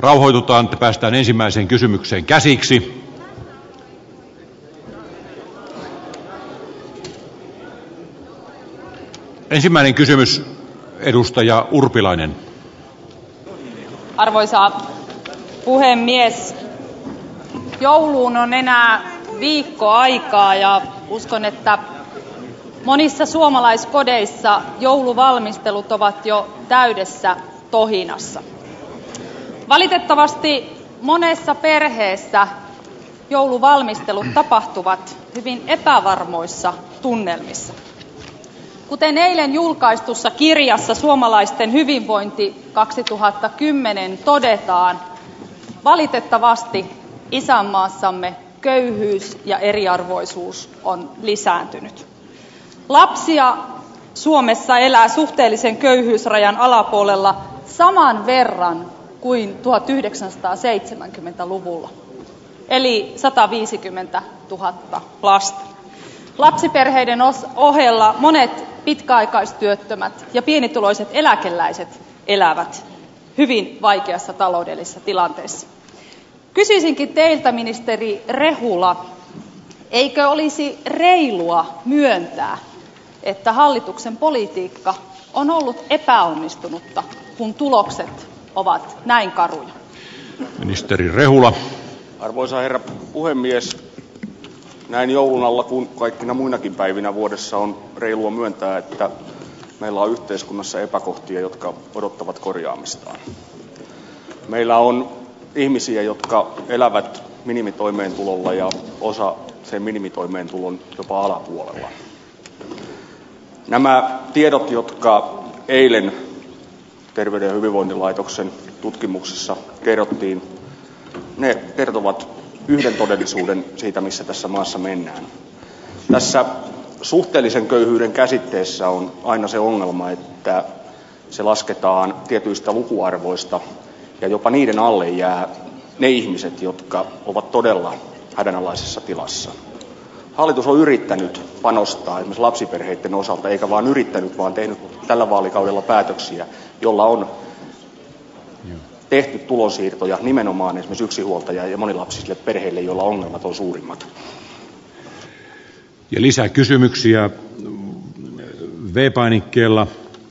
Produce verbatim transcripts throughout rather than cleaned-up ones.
rauhoitutaan, että päästään ensimmäiseen kysymykseen käsiksi. Ensimmäinen kysymys, edustaja Urpilainen. Arvoisa puhemies, jouluun on enää viikko aikaa ja uskon, että monissa suomalaiskodeissa jouluvalmistelut ovat jo täydessä tohinassa. Valitettavasti monessa perheessä jouluvalmistelut tapahtuvat hyvin epävarmoissa tunnelmissa. Kuten eilen julkaistussa kirjassa Suomalaisten hyvinvointi kaksituhattakymmenen todetaan, valitettavasti isänmaassamme köyhyys ja eriarvoisuus on lisääntynyt. Lapsia Suomessa elää suhteellisen köyhyysrajan alapuolella saman verran kuin tuhatyhdeksänsataaseitsemänkymmentäluvulla, eli sataviisikymmentätuhatta lasta. Lapsiperheiden ohella monet pitkäaikaistyöttömät ja pienituloiset eläkeläiset elävät hyvin vaikeassa taloudellisessa tilanteessa. Kysyisinkin teiltä, ministeri Rehula, eikö olisi reilua myöntää, että hallituksen politiikka on ollut epäonnistunutta, kun tulokset ovat näin karuja? Ministeri Rehula. Arvoisa herra puhemies, näin joulun alla kuin kaikkina muinakin päivinä vuodessa on reilua myöntää, että meillä on yhteiskunnassa epäkohtia, jotka odottavat korjaamistaan. Meillä on ihmisiä, jotka elävät minimitoimeentulolla ja osa sen minimitoimeentulon jopa alapuolella. Nämä tiedot, jotka eilen Terveyden ja hyvinvointilaitoksen tutkimuksessa kerrottiin, ne kertovat yhden todellisuuden siitä, missä tässä maassa mennään. Tässä suhteellisen köyhyyden käsitteessä on aina se ongelma, että se lasketaan tietyistä lukuarvoista ja jopa niiden alle jää ne ihmiset, jotka ovat todella hädänalaisessa tilassa. Hallitus on yrittänyt panostaa esimerkiksi lapsiperheiden osalta, eikä vaan yrittänyt, vaan tehnyt tällä vaalikaudella päätöksiä, jolla on tehty tulonsiirtoja nimenomaan esimerkiksi yksinhuoltaja- ja monilapsisille perheille, joilla ongelmat on suurimmat. Ja lisää kysymyksiä V-painikkeella.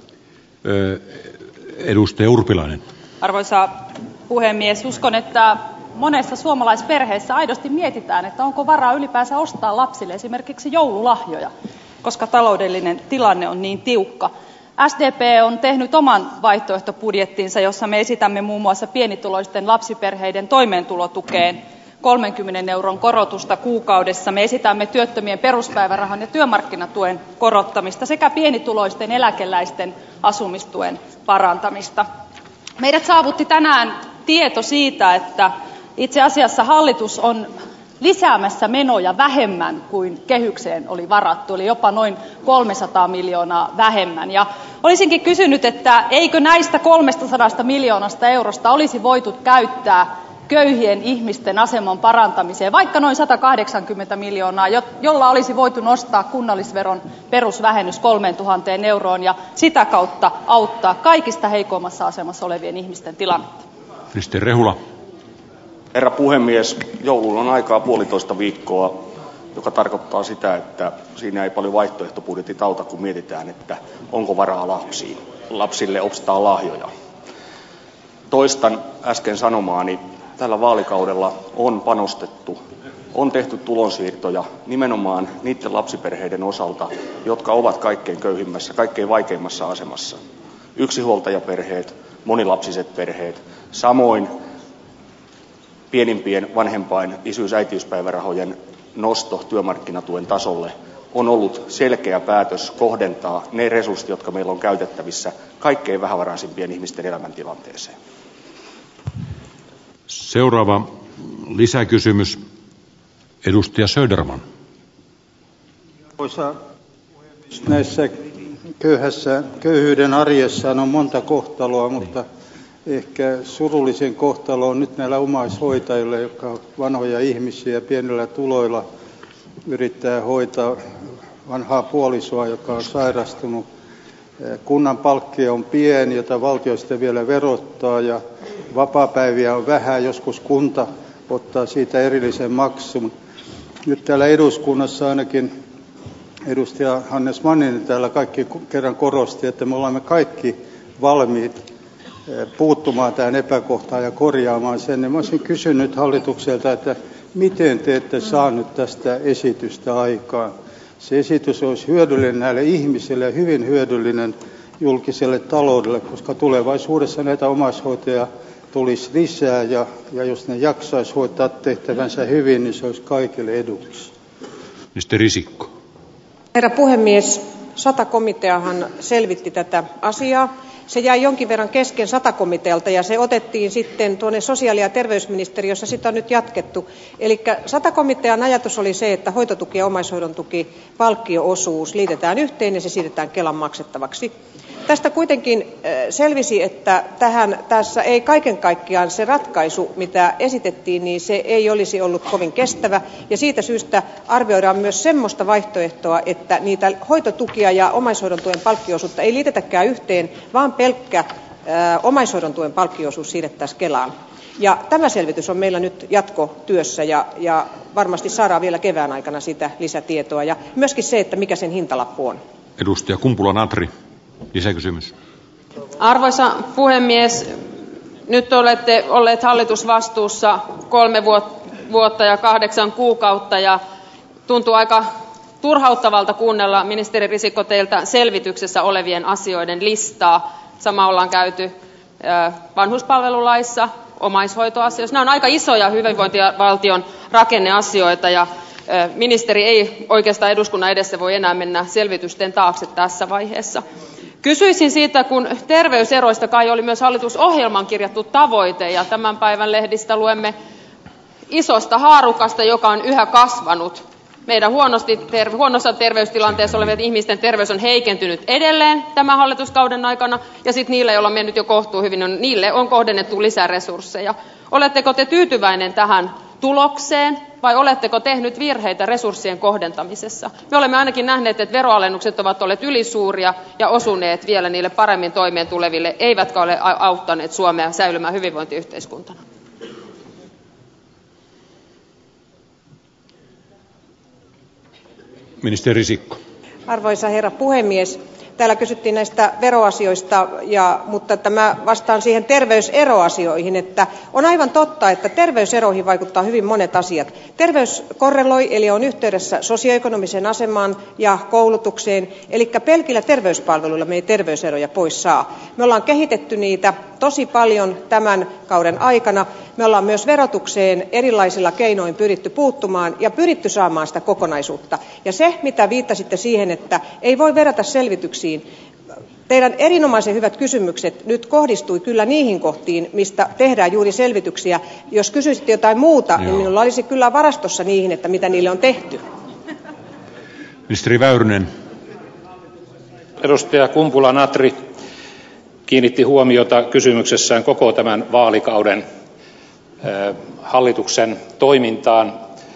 Edustaja Urpilainen. Arvoisa puhemies, uskon, että monessa suomalaisperheessä aidosti mietitään, että onko varaa ylipäänsä ostaa lapsille esimerkiksi joululahjoja, koska taloudellinen tilanne on niin tiukka. S D P on tehnyt oman vaihtoehtobudjettinsa, jossa me esitämme muun muassa pienituloisten lapsiperheiden toimeentulotukeen kolmenkymmenen euron korotusta kuukaudessa. Me esitämme työttömien peruspäivärahan ja työmarkkinatuen korottamista sekä pienituloisten eläkeläisten asumistuen parantamista. Meidät saavutti tänään tieto siitä, että itse asiassa hallitus on lisäämässä menoja vähemmän kuin kehykseen oli varattu, eli jopa noin kolmesataa miljoonaa vähemmän. Ja olisinkin kysynyt, että eikö näistä kolmestasadasta miljoonasta eurosta olisi voitu käyttää köyhien ihmisten aseman parantamiseen, vaikka noin satakahdeksankymmentä miljoonaa, jolla olisi voitu nostaa kunnallisveron perusvähennys kolmeentuhanteen euroon ja sitä kautta auttaa kaikista heikoimmassa asemassa olevien ihmisten tilannetta. Ministeri Rehula. Herra puhemies, jouluun on aikaa puolitoista viikkoa, joka tarkoittaa sitä, että siinä ei paljon vaihtoehtobudjetit auta, kun mietitään, että onko varaa lapsiin, lapsille ostaa lahjoja. Toistan äsken sanomaani, tällä vaalikaudella on panostettu, on tehty tulonsiirtoja nimenomaan niiden lapsiperheiden osalta, jotka ovat kaikkein köyhimmässä, kaikkein vaikeimmassa asemassa. Yksinhuoltajaperheet, monilapsiset perheet, samoin pienimpien vanhempain isyys- ja äitiyspäivärahojen nosto työmarkkinatuen tasolle on ollut selkeä päätös kohdentaa ne resurssit, jotka meillä on käytettävissä kaikkein vähävaraisimpien ihmisten elämäntilanteeseen. Seuraava lisäkysymys. Edustaja Söderman. Arvoisa puhemies, näissä köyhässä, köyhyyden arjessa on monta kohtaloa, mutta ehkä surullisen kohtalo on nyt näillä omaishoitajilla, jotka ovat vanhoja ihmisiä pienillä tuloilla yrittää hoitaa vanhaa puolisoa, joka on sairastunut. kunnan palkkio on pieni, jota valtio sitten vielä verottaa, ja vapaapäiviä on vähän, joskus kunta ottaa siitä erillisen maksun. Nyt täällä eduskunnassa ainakin edustaja Hannes Manninen täällä kaikki kerran korosti, että me olemme kaikki valmiit puuttumaan tähän epäkohtaan ja korjaamaan sen. Ja mä olisin kysynyt hallitukselta, että miten te ette saanut tästä esitystä aikaan. Se esitys olisi hyödyllinen näille ihmisille ja hyvin hyödyllinen julkiselle taloudelle, koska tulevaisuudessa näitä omaishoitajia tulisi lisää, ja, ja jos ne jaksaisi hoitaa tehtävänsä hyvin, niin se olisi kaikille eduksi. Ministeri Risikko. Herra puhemies, Sata-komiteahan selvitti tätä asiaa. Se jäi jonkin verran kesken Sata-komitealta ja se otettiin sitten tuonne sosiaali- ja terveysministeriössä, sitä on nyt jatkettu. Eli Sata-komitean ajatus oli se, että hoitotuki ja omaishoidon tuki palkkio-osuus liitetään yhteen ja se siirretään Kelan maksettavaksi. Tästä kuitenkin selvisi, että tähän, tässä ei kaiken kaikkiaan se ratkaisu, mitä esitettiin, niin se ei olisi ollut kovin kestävä. Ja siitä syystä arvioidaan myös semmoista vaihtoehtoa, että niitä hoitotukia ja omaishoidon tuen palkkio-osuutta ei liitetäkään yhteen, vaan pelkkä ää, omaishoidon tuen palkkio-osuus siirrettäisiin Kelaan. Ja tämä selvitys on meillä nyt jatkotyössä ja, ja varmasti saadaan vielä kevään aikana sitä lisätietoa. Ja myöskin se, että mikä sen hintalappu on. Edustaja Kumpula-Natri. Lisäkysymys. Arvoisa puhemies, nyt olette olleet hallitusvastuussa kolme vuotta ja kahdeksan kuukautta ja tuntuu aika turhauttavalta kuunnella ministeri Risikko teiltä selvityksessä olevien asioiden listaa. Sama ollaan käyty vanhuspalvelulaissa, omaishoitoasioissa. Nämä on aika isoja hyvinvointivaltion rakenneasioita ja ministeri ei oikeastaan eduskunnan edessä voi enää mennä selvitysten taakse tässä vaiheessa. Kysyisin siitä, kun terveyseroista kai oli myös hallitusohjelman kirjattu tavoite ja tämän päivän lehdistä luemme isosta haarukasta, joka on yhä kasvanut. Meidän huonosti ter- huonossa terveystilanteessa olevien ihmisten terveys on heikentynyt edelleen tämän hallituskauden aikana ja sitten niille, joilla on mennyt jo kohtuu hyvin, on, niille on kohdennettu lisää resursseja. Oletteko te tyytyväinen tähän tulokseen vai oletteko tehnyt virheitä resurssien kohdentamisessa? Me olemme ainakin nähneet, että veroalennukset ovat olleet ylisuuria ja osuneet vielä niille paremmin toimeen tuleville, eivätkä ole auttaneet Suomea säilymään hyvinvointiyhteiskuntana. Ministeri Risikko. Arvoisa herra puhemies. Täällä kysyttiin näistä veroasioista, ja, mutta tämä vastaan siihen terveyseroasioihin, että on aivan totta, että terveyseroihin vaikuttaa hyvin monet asiat. Terveys korreloi, eli on yhteydessä sosioekonomiseen asemaan ja koulutukseen, eli pelkillä terveyspalveluilla me ei terveyseroja pois saa. Me ollaan kehitetty niitä tosi paljon tämän kauden aikana. Me ollaan myös verotukseen erilaisilla keinoin pyritty puuttumaan ja pyritty saamaan sitä kokonaisuutta. Ja se, mitä viittasitte siihen, että ei voi verrata selvityksiin, teidän erinomaisen hyvät kysymykset nyt kohdistui kyllä niihin kohtiin, mistä tehdään juuri selvityksiä. Jos kysyisitte jotain muuta, Joo. niin minulla olisi kyllä varastossa niihin, että mitä niille on tehty. Ministeri Väyrynen. Edustaja Kumpula-Natri kiinnitti huomiota kysymyksessään koko tämän vaalikauden hallituksen toimintaan.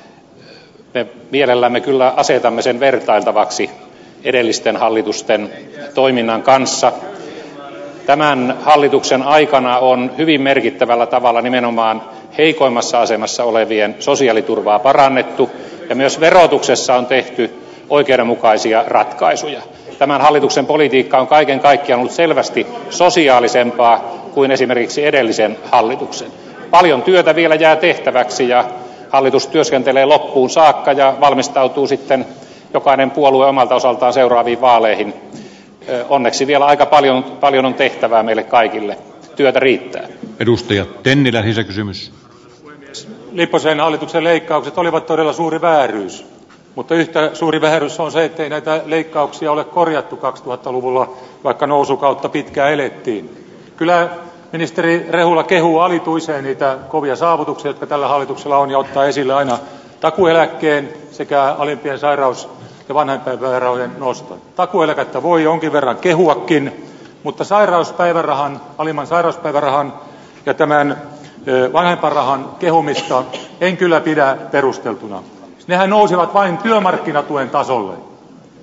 Me mielellämme kyllä asetamme sen vertailtavaksi edellisten hallitusten toiminnan kanssa. Tämän hallituksen aikana on hyvin merkittävällä tavalla nimenomaan heikoimmassa asemassa olevien sosiaaliturvaa parannettu ja myös verotuksessa on tehty oikeudenmukaisia ratkaisuja. Tämän hallituksen politiikka on kaiken kaikkiaan ollut selvästi sosiaalisempaa kuin esimerkiksi edellisen hallituksen. Paljon työtä vielä jää tehtäväksi ja hallitus työskentelee loppuun saakka ja valmistautuu sitten jokainen puolue omalta osaltaan seuraaviin vaaleihin. Onneksi vielä aika paljon, paljon on tehtävää meille kaikille. Työtä riittää. Edustaja Tennilä, lisäkysymys. Lipposen hallituksen leikkaukset olivat todella suuri vääryys, mutta yhtä suuri vääryys on se, ettei näitä leikkauksia ole korjattu kaksituhattaluvulla, vaikka nousukautta pitkään elettiin. Kyllä ministeri Rehula kehuu alituiseen niitä kovia saavutuksia, jotka tällä hallituksella on, ja ottaa esille aina takueläkkeen sekä alimpien sairaus- ja vanhempainpäivärahojen noston. Takueläkettä voi jonkin verran kehuakin, mutta sairauspäivärahan, alimman sairauspäivärahan ja tämän vanhempainrahan kehumista en kyllä pidä perusteltuna. Nehän nousivat vain työmarkkinatuen tasolle.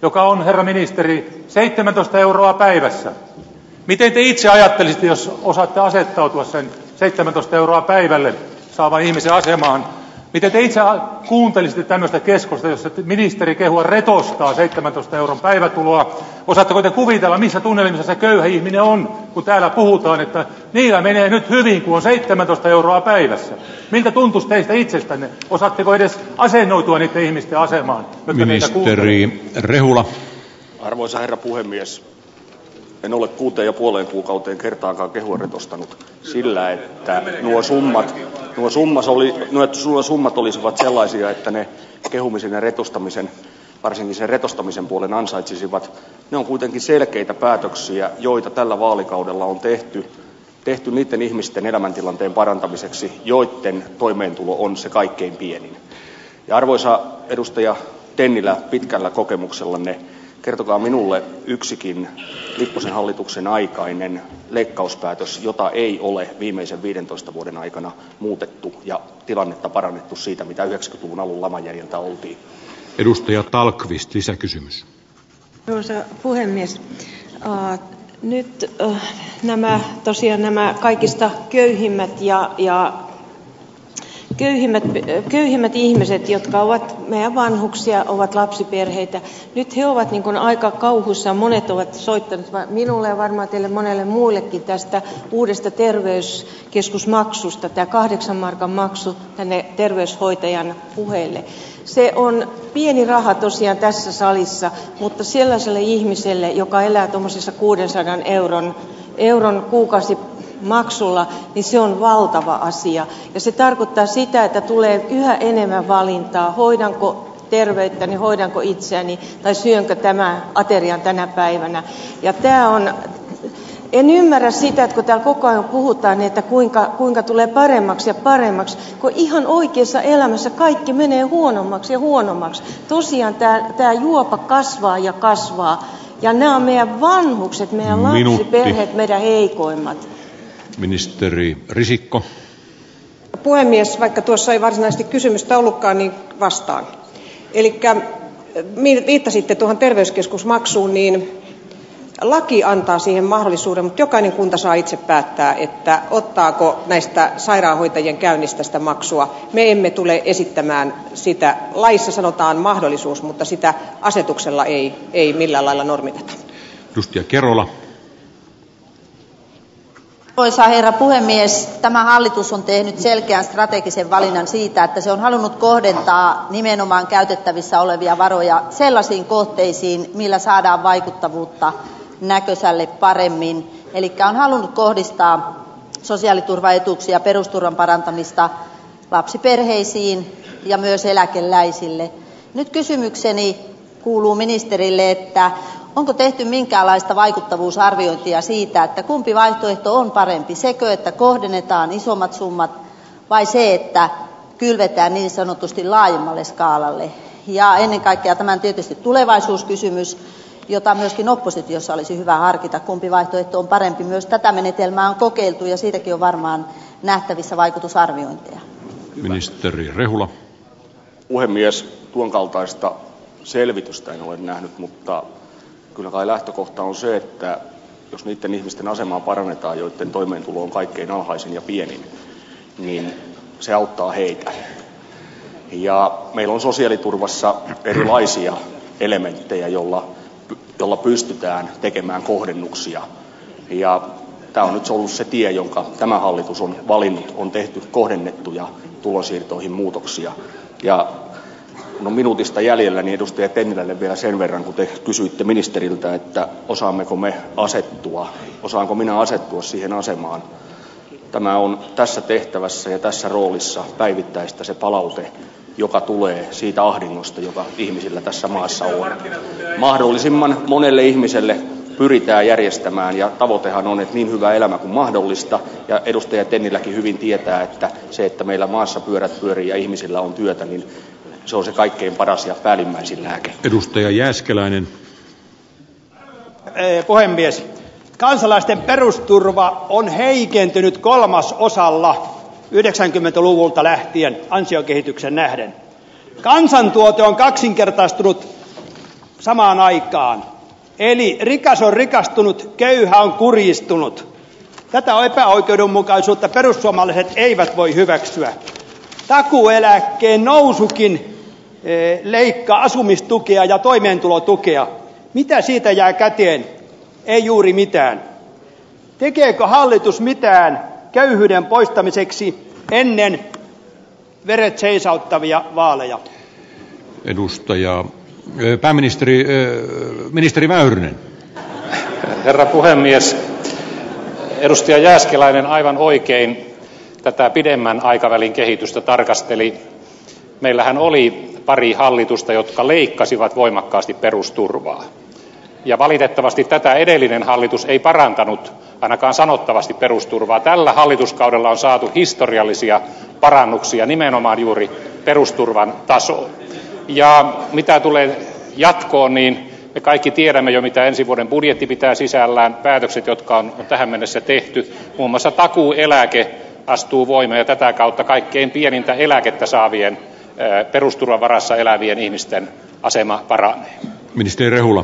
joka on, herra ministeri, seitsemäntoista euroa päivässä. Miten te itse ajattelisitte, jos osaatte asettautua sen seitsemäntoista euroa päivälle saavan ihmisen asemaan? Miten te itse kuuntelisitte tämmöistä keskustelua, jossa ministeri kehua retostaa seitsemäntoista euron päivätuloa? Osaatteko te kuvitella, missä tunnelmissa se köyhä ihminen on, kun täällä puhutaan, että niillä menee nyt hyvin, kun on seitsemäntoista euroa päivässä? Miltä tuntuisi teistä itsestänne? Osaatteko edes asennoitua niiden ihmisten asemaan? Ministeri Rehula. Arvoisa herra puhemies, en ole kuuteen ja puoleen kuukauteen kertaakaan kehua retostanut sillä, että nuo summat, nuo, summas oli, nuo summat olisivat sellaisia, että ne kehumisen ja retostamisen, varsinkin sen retostamisen puolen ansaitsisivat. Ne on kuitenkin selkeitä päätöksiä, joita tällä vaalikaudella on tehty, tehty niiden ihmisten elämäntilanteen parantamiseksi, joiden toimeentulo on se kaikkein pienin. Ja arvoisa edustaja Tennilä, pitkällä kokemuksellanne, kertokaa minulle yksikin Lipposen hallituksen aikainen leikkauspäätös, jota ei ole viimeisen viidentoista vuoden aikana muutettu ja tilannetta parannettu siitä, mitä yhdeksänkymmentäluvun alun laman jäljiltä oltiin. Edustaja Tallqvist, lisäkysymys. Arvoisa puhemies, uh, nyt uh, nämä, tosiaan nämä kaikista köyhimmät ja, ja Köyhimmät, köyhimmät ihmiset, jotka ovat meidän vanhuksia, ovat lapsiperheitä. Nyt he ovat niin kuin aika kauhuissaan. Monet ovat soittaneet minulle ja varmaan teille monelle muillekin tästä uudesta terveyskeskusmaksusta, tämä kahdeksan markan maksu tänne terveyshoitajan puheille. Se on pieni raha tosiaan tässä salissa, mutta sellaiselle ihmiselle, joka elää tuommoisessa kuudensadan euron, euron kuukausi maksulla, niin se on valtava asia. Ja se tarkoittaa sitä, että tulee yhä enemmän valintaa, hoidanko terveyttäni, hoidanko itseäni tai syönkö tämän aterian tänä päivänä. Ja tämä on, en ymmärrä sitä, että kun täällä koko ajan puhutaan, että kuinka, kuinka tulee paremmaksi ja paremmaksi, kun ihan oikeassa elämässä kaikki menee huonommaksi ja huonommaksi. Tosiaan tämä, tämä juopa kasvaa ja kasvaa. Ja nämä on meidän vanhukset, meidän lapsiperheet, meidän heikoimmat. Ministeri Risikko. Puhemies, vaikka tuossa ei varsinaisesti kysymystä ollutkaan, niin vastaan. Eli viittasitte tuohon terveyskeskusmaksuun, niin laki antaa siihen mahdollisuuden, mutta jokainen kunta saa itse päättää, että ottaako näistä sairaanhoitajien käynnistä sitä maksua. Me emme tule esittämään sitä. Laissa sanotaan mahdollisuus, mutta sitä asetuksella ei, ei millään lailla normiteta. Edustaja Kerola. Arvoisa herra puhemies, tämä hallitus on tehnyt selkeän strategisen valinnan siitä, että se on halunnut kohdentaa nimenomaan käytettävissä olevia varoja sellaisiin kohteisiin, millä saadaan vaikuttavuutta näkösälle paremmin. Eli on halunnut kohdistaa sosiaaliturvaetuuksia ja perusturvan parantamista lapsiperheisiin ja myös eläkeläisille. Nyt kysymykseni kuuluu ministerille, että onko tehty minkäänlaista vaikuttavuusarviointia siitä, että kumpi vaihtoehto on parempi, sekö, että kohdennetaan isommat summat vai se, että kylvetään niin sanotusti laajemmalle skaalalle. Ja ennen kaikkea tämän tietysti tulevaisuuskysymys, jota myöskin oppositiossa olisi hyvä harkita, kumpi vaihtoehto on parempi. Myös tätä menetelmää on kokeiltu ja siitäkin on varmaan nähtävissä vaikutusarviointeja. Ministeri Rehula. Puhemies, tuon kaltaista selvitystä en ole nähnyt, mutta kyllä kai lähtökohta on se, että jos niiden ihmisten asemaa parannetaan, joiden toimeentulo on kaikkein alhaisin ja pienin, niin se auttaa heitä. Ja meillä on sosiaaliturvassa erilaisia elementtejä, jolla, jolla pystytään tekemään kohdennuksia. Ja tämä on nyt ollut se tie, jonka tämä hallitus on valinnut. On tehty kohdennettuja tulonsiirtoihin muutoksia. Ja kun on minuutista jäljellä, niin edustaja Tennilälle vielä sen verran, kun te kysyitte ministeriltä, että osaammeko me asettua, osaanko minä asettua siihen asemaan. Tämä on tässä tehtävässä ja tässä roolissa päivittäistä se palaute, joka tulee siitä ahdingosta, joka ihmisillä tässä maassa on. Mahdollisimman monelle ihmiselle pyritään järjestämään ja tavoitehan on, että niin hyvä elämä kuin mahdollista. Ja edustaja Tenniläkin hyvin tietää, että se, että meillä maassa pyörät pyörii ja ihmisillä on työtä, niin se on se kaikkein paras ja päällimmäisin lääke. Edustaja Jääskeläinen. Puhemies, kansalaisten perusturva on heikentynyt kolmasosalla yhdeksänkymmentäluvulta lähtien ansiokehityksen nähden. Kansantuote on kaksinkertaistunut samaan aikaan. Eli rikas on rikastunut, köyhä on kurjistunut. Tätä epäoikeudenmukaisuutta perussuomalaiset eivät voi hyväksyä. Takuueläkkeen nousukin e, leikkaa asumistukea ja toimeentulotukea. Mitä siitä jää käteen? Ei juuri mitään. Tekeekö hallitus mitään köyhyyden poistamiseksi ennen veret seisauttavia vaaleja? Edustaja, pääministeri, ministeri Väyrynen. Herra puhemies, edustaja Jääskeläinen aivan oikein tätä pidemmän aikavälin kehitystä tarkasteli. Meillähän oli pari hallitusta, jotka leikkasivat voimakkaasti perusturvaa. Ja valitettavasti tätä edellinen hallitus ei parantanut ainakaan sanottavasti perusturvaa. Tällä hallituskaudella on saatu historiallisia parannuksia nimenomaan juuri perusturvan tasoon. Ja mitä tulee jatkoon, niin me kaikki tiedämme jo, mitä ensi vuoden budjetti pitää sisällään, päätökset, jotka on tähän mennessä tehty. Muun muassa takuueläke astuu voimaan ja tätä kautta kaikkein pienintä eläkettä saavien, perusturvan varassa elävien ihmisten asema paranee. Ministeri Rehula.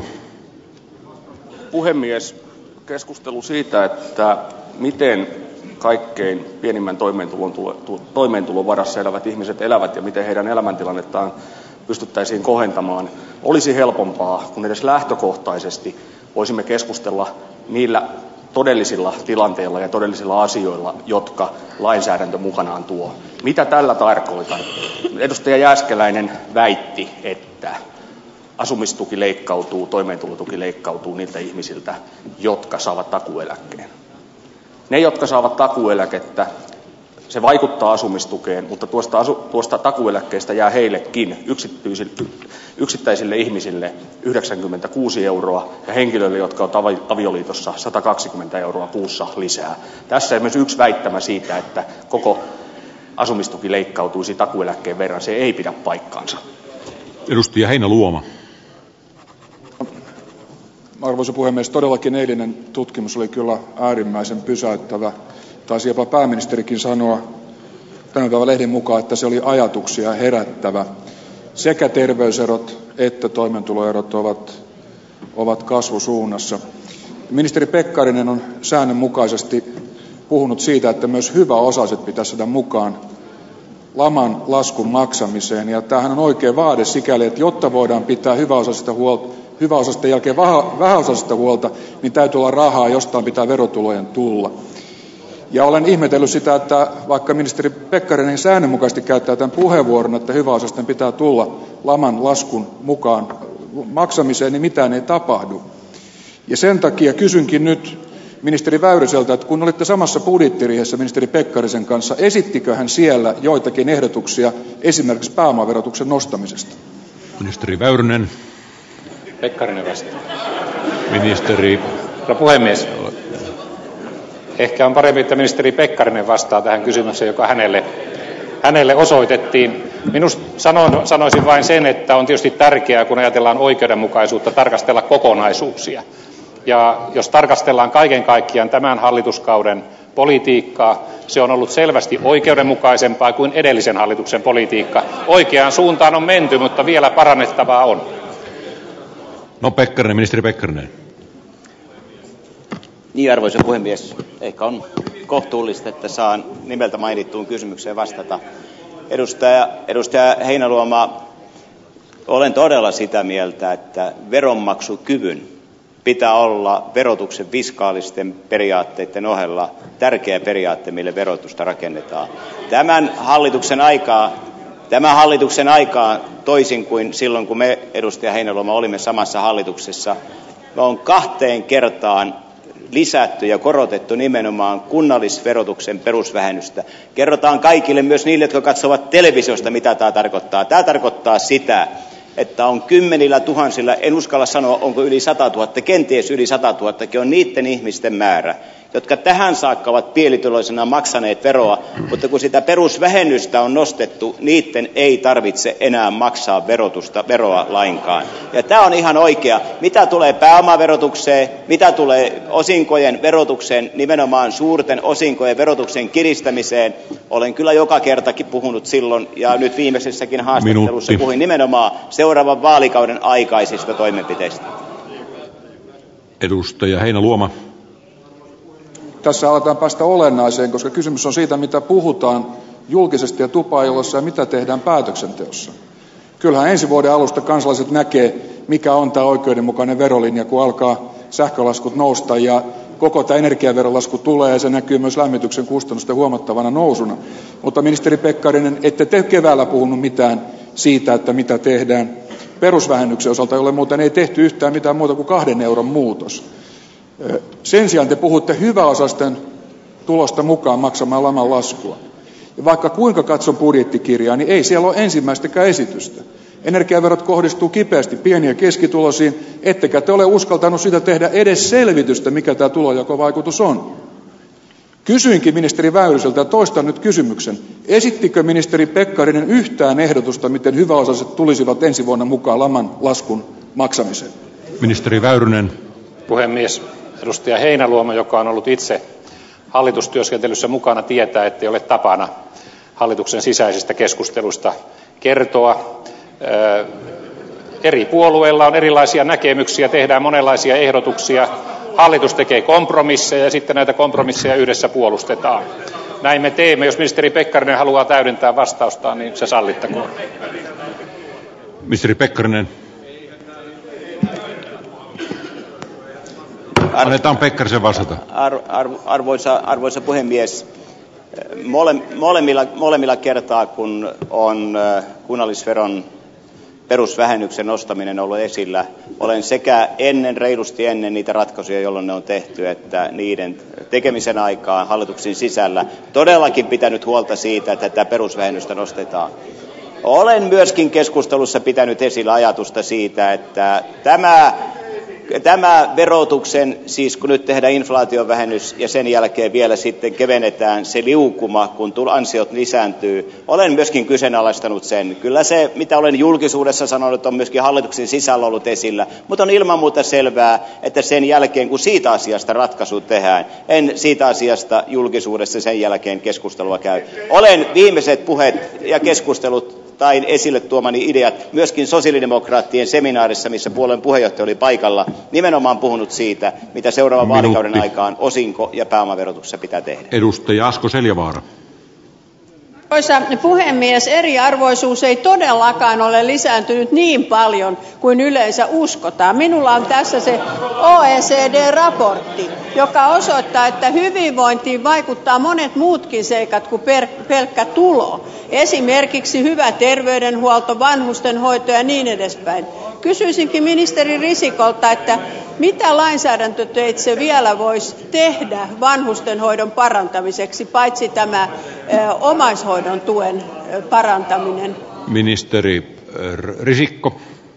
Puhemies, keskustelu siitä, että miten kaikkein pienimmän toimeentulon, toimeentulon varassa elävät ihmiset elävät ja miten heidän elämäntilannettaan pystyttäisiin kohentamaan, olisi helpompaa, kun edes lähtökohtaisesti voisimme keskustella niillä todellisilla tilanteilla ja todellisilla asioilla, jotka lainsäädäntö mukanaan tuo. Mitä tällä tarkoitan? Edustaja Jääskeläinen väitti, että asumistuki leikkautuu, toimeentulotuki leikkautuu niiltä ihmisiltä, jotka saavat takuueläkkeen. Ne, jotka saavat takuueläkettä, se vaikuttaa asumistukeen, mutta tuosta, asu, tuosta takuueläkkeestä jää heillekin yksittäisille ihmisille yhdeksänkymmentäkuusi euroa ja henkilöille, jotka ovat avioliitossa sata kaksikymmentä euroa kuussa lisää. Tässä on myös yksi väittämä siitä, että koko asumistuki leikkautuisi takuueläkkeen verran. Se ei pidä paikkaansa. Edustaja Heinäluoma. Arvoisa puhemies, todellakin eilinen tutkimus oli kyllä äärimmäisen pysäyttävä. Taisi jopa pääministerikin sanoa tämän päivän lehden mukaan, että se oli ajatuksia herättävä. Sekä terveyserot että toimeentuloerot ovat, ovat kasvusuunnassa. Ministeri Pekkarinen on säännönmukaisesti puhunut siitä, että myös hyväosaiset pitäisi saada mukaan laman laskun maksamiseen. Ja tämähän on oikea vaade sikäli, että jotta voidaan pitää hyväosaisista huolta, hyväosaisten jälkeen vähäosaisista huolta, niin täytyy olla rahaa, jostain pitää verotulojen tulla. Ja olen ihmetellyt sitä, että vaikka ministeri Pekkarinen säännönmukaisesti käyttää tämän puheenvuoron, että hyväosaisten pitää tulla laman laskun mukaan maksamiseen, niin mitään ei tapahdu. Ja sen takia kysynkin nyt ministeri Väyryseltä, että kun olitte samassa budjettiriihessä ministeri Pekkarisen kanssa, esittikö hän siellä joitakin ehdotuksia esimerkiksi pääomaverotuksen nostamisesta? Ministeri Väyrynen. Pekkarinen vastaa. Ministeri. Herra puhemies. Ehkä on parempi, että ministeri Pekkarinen vastaa tähän kysymykseen, joka hänelle, hänelle osoitettiin. Minusta sanon, sanoisin vain sen, että on tietysti tärkeää, kun ajatellaan oikeudenmukaisuutta, tarkastella kokonaisuuksia. Ja jos tarkastellaan kaiken kaikkiaan tämän hallituskauden politiikkaa, se on ollut selvästi oikeudenmukaisempaa kuin edellisen hallituksen politiikka. Oikeaan suuntaan on menty, mutta vielä parannettavaa on. No Pekkarinen, ministeri Pekkarinen. Niin, arvoisa puhemies. Ehkä on kohtuullista, että saan nimeltä mainittuun kysymykseen vastata. Edustaja, edustaja Heinäluoma, olen todella sitä mieltä, että veronmaksukyvyn pitää olla verotuksen fiskaalisten periaatteiden ohella tärkeä periaatte, mille verotusta rakennetaan. Tämän hallituksen aikaa, tämän hallituksen aikaa toisin kuin silloin, kun me, edustaja Heinäluoma, olimme samassa hallituksessa, me on kahteen kertaan lisätty ja korotettu nimenomaan kunnallisverotuksen perusvähennystä. Kerrotaan kaikille, myös niille, jotka katsovat televisiosta, mitä tämä tarkoittaa. Tämä tarkoittaa sitä, että on kymmenillä tuhansilla, en uskalla sanoa, onko yli satatuhatta, kenties yli satatuhattakin on niiden ihmisten määrä, jotka tähän saakka ovat pienituloisena maksaneet veroa, mutta kun sitä perusvähennystä on nostettu, niiden ei tarvitse enää maksaa verotusta, veroa lainkaan. Ja tämä on ihan oikea. Mitä tulee pääomaverotukseen, mitä tulee osinkojen verotukseen, nimenomaan suurten osinkojen verotuksen kiristämiseen, olen kyllä joka kertakin puhunut silloin ja nyt viimeisessäkin haastattelussa Minuutti. puhuin nimenomaan seuraavan vaalikauden aikaisista toimenpiteistä. Edustaja Heinäluoma. Tässä aletaan päästä olennaiseen, koska kysymys on siitä, mitä puhutaan julkisesti ja tupaillossa ja mitä tehdään päätöksenteossa. Kyllähän ensi vuoden alusta kansalaiset näkee, mikä on tämä oikeudenmukainen verolinja, kun alkaa sähkölaskut nousta ja koko tämä energiaverolasku tulee ja se näkyy myös lämmityksen kustannusten huomattavana nousuna. Mutta ministeri Pekkarinen, ette te keväällä puhunut mitään siitä, että mitä tehdään perusvähennyksen osalta, jolle muuten ei tehty yhtään mitään muuta kuin kahden euron muutos. Sen sijaan te puhutte hyväosaisten tulosta mukaan maksamaan laman laskua. Ja vaikka kuinka katson budjettikirjaa, niin ei siellä ole ensimmäistäkään esitystä. Energiaverot kohdistuu kipeästi pieni- ja keskituloisiin, ettekä te ole uskaltanut sitä tehdä edes selvitystä, mikä tämä tulonjakovaikutus on. Kysyinkin ministeri Väyryseltä ja toistan nyt kysymyksen. Esittikö ministeri Pekkarinen yhtään ehdotusta, miten hyväosaiset tulisivat ensi vuonna mukaan laman laskun maksamiseen? Ministeri Väyrynen. Puhemies, edustaja Heinäluoma, joka on ollut itse hallitustyöskentelyssä mukana, tietää, ettei ole tapana hallituksen sisäisistä keskusteluista kertoa. Eri puolueilla on erilaisia näkemyksiä, tehdään monenlaisia ehdotuksia. Hallitus tekee kompromisseja ja sitten näitä kompromisseja yhdessä puolustetaan. Näin me teemme. Jos ministeri Pekkarinen haluaa täydentää vastaustaan, niin se sallittakoon. Ministeri Pekkarinen. Annetaan Pekkarisen vastata. Ar, ar, arvoisa, arvoisa puhemies, Mole, molemmilla, molemmilla kertaa, kun on kunnallisveron perusvähennyksen nostaminen ollut esillä, olen sekä ennen, reilusti ennen niitä ratkaisuja, jolloin ne on tehty, että niiden tekemisen aikaan hallituksen sisällä todellakin pitänyt huolta siitä, että tätä perusvähennystä nostetaan. Olen myöskin keskustelussa pitänyt esillä ajatusta siitä, että tämä Tämä verotuksen, siis kun nyt tehdään inflaatiovähennys ja sen jälkeen vielä sitten kevennetään se liukuma, kun ansiot lisääntyy, olen myöskin kyseenalaistanut sen. Kyllä se, mitä olen julkisuudessa sanonut, on myöskin hallituksen sisällä ollut esillä, mutta on ilman muuta selvää, että sen jälkeen, kun siitä asiasta ratkaisu tehdään, en siitä asiasta julkisuudessa sen jälkeen keskustelua käy. Olen viimeiset puheet ja keskustelut tai esille tuomani ideat myöskin sosiaalidemokraattien seminaarissa, missä puolueen puheenjohtaja oli paikalla, nimenomaan puhunut siitä, mitä seuraavan Minuutti. vaalikauden aikaan osinko- ja pääomaverotuksessa pitää tehdä. Edustaja Asko-Seljavaara. Arvoisa puhemies, eriarvoisuus ei todellakaan ole lisääntynyt niin paljon kuin yleensä uskotaan. Minulla on tässä se O E C D-raportti, joka osoittaa, että hyvinvointiin vaikuttaa monet muutkin seikat kuin per, pelkkä tulo. Esimerkiksi hyvä terveydenhuolto, vanhustenhoito ja niin edespäin. Kysyisinkin ministeri Risikolta, että mitä lainsäädäntöteitse vielä voisi tehdä vanhustenhoidon parantamiseksi, paitsi tämä ö, omaishoidon tuen ö, parantaminen? Ministeri Risikko.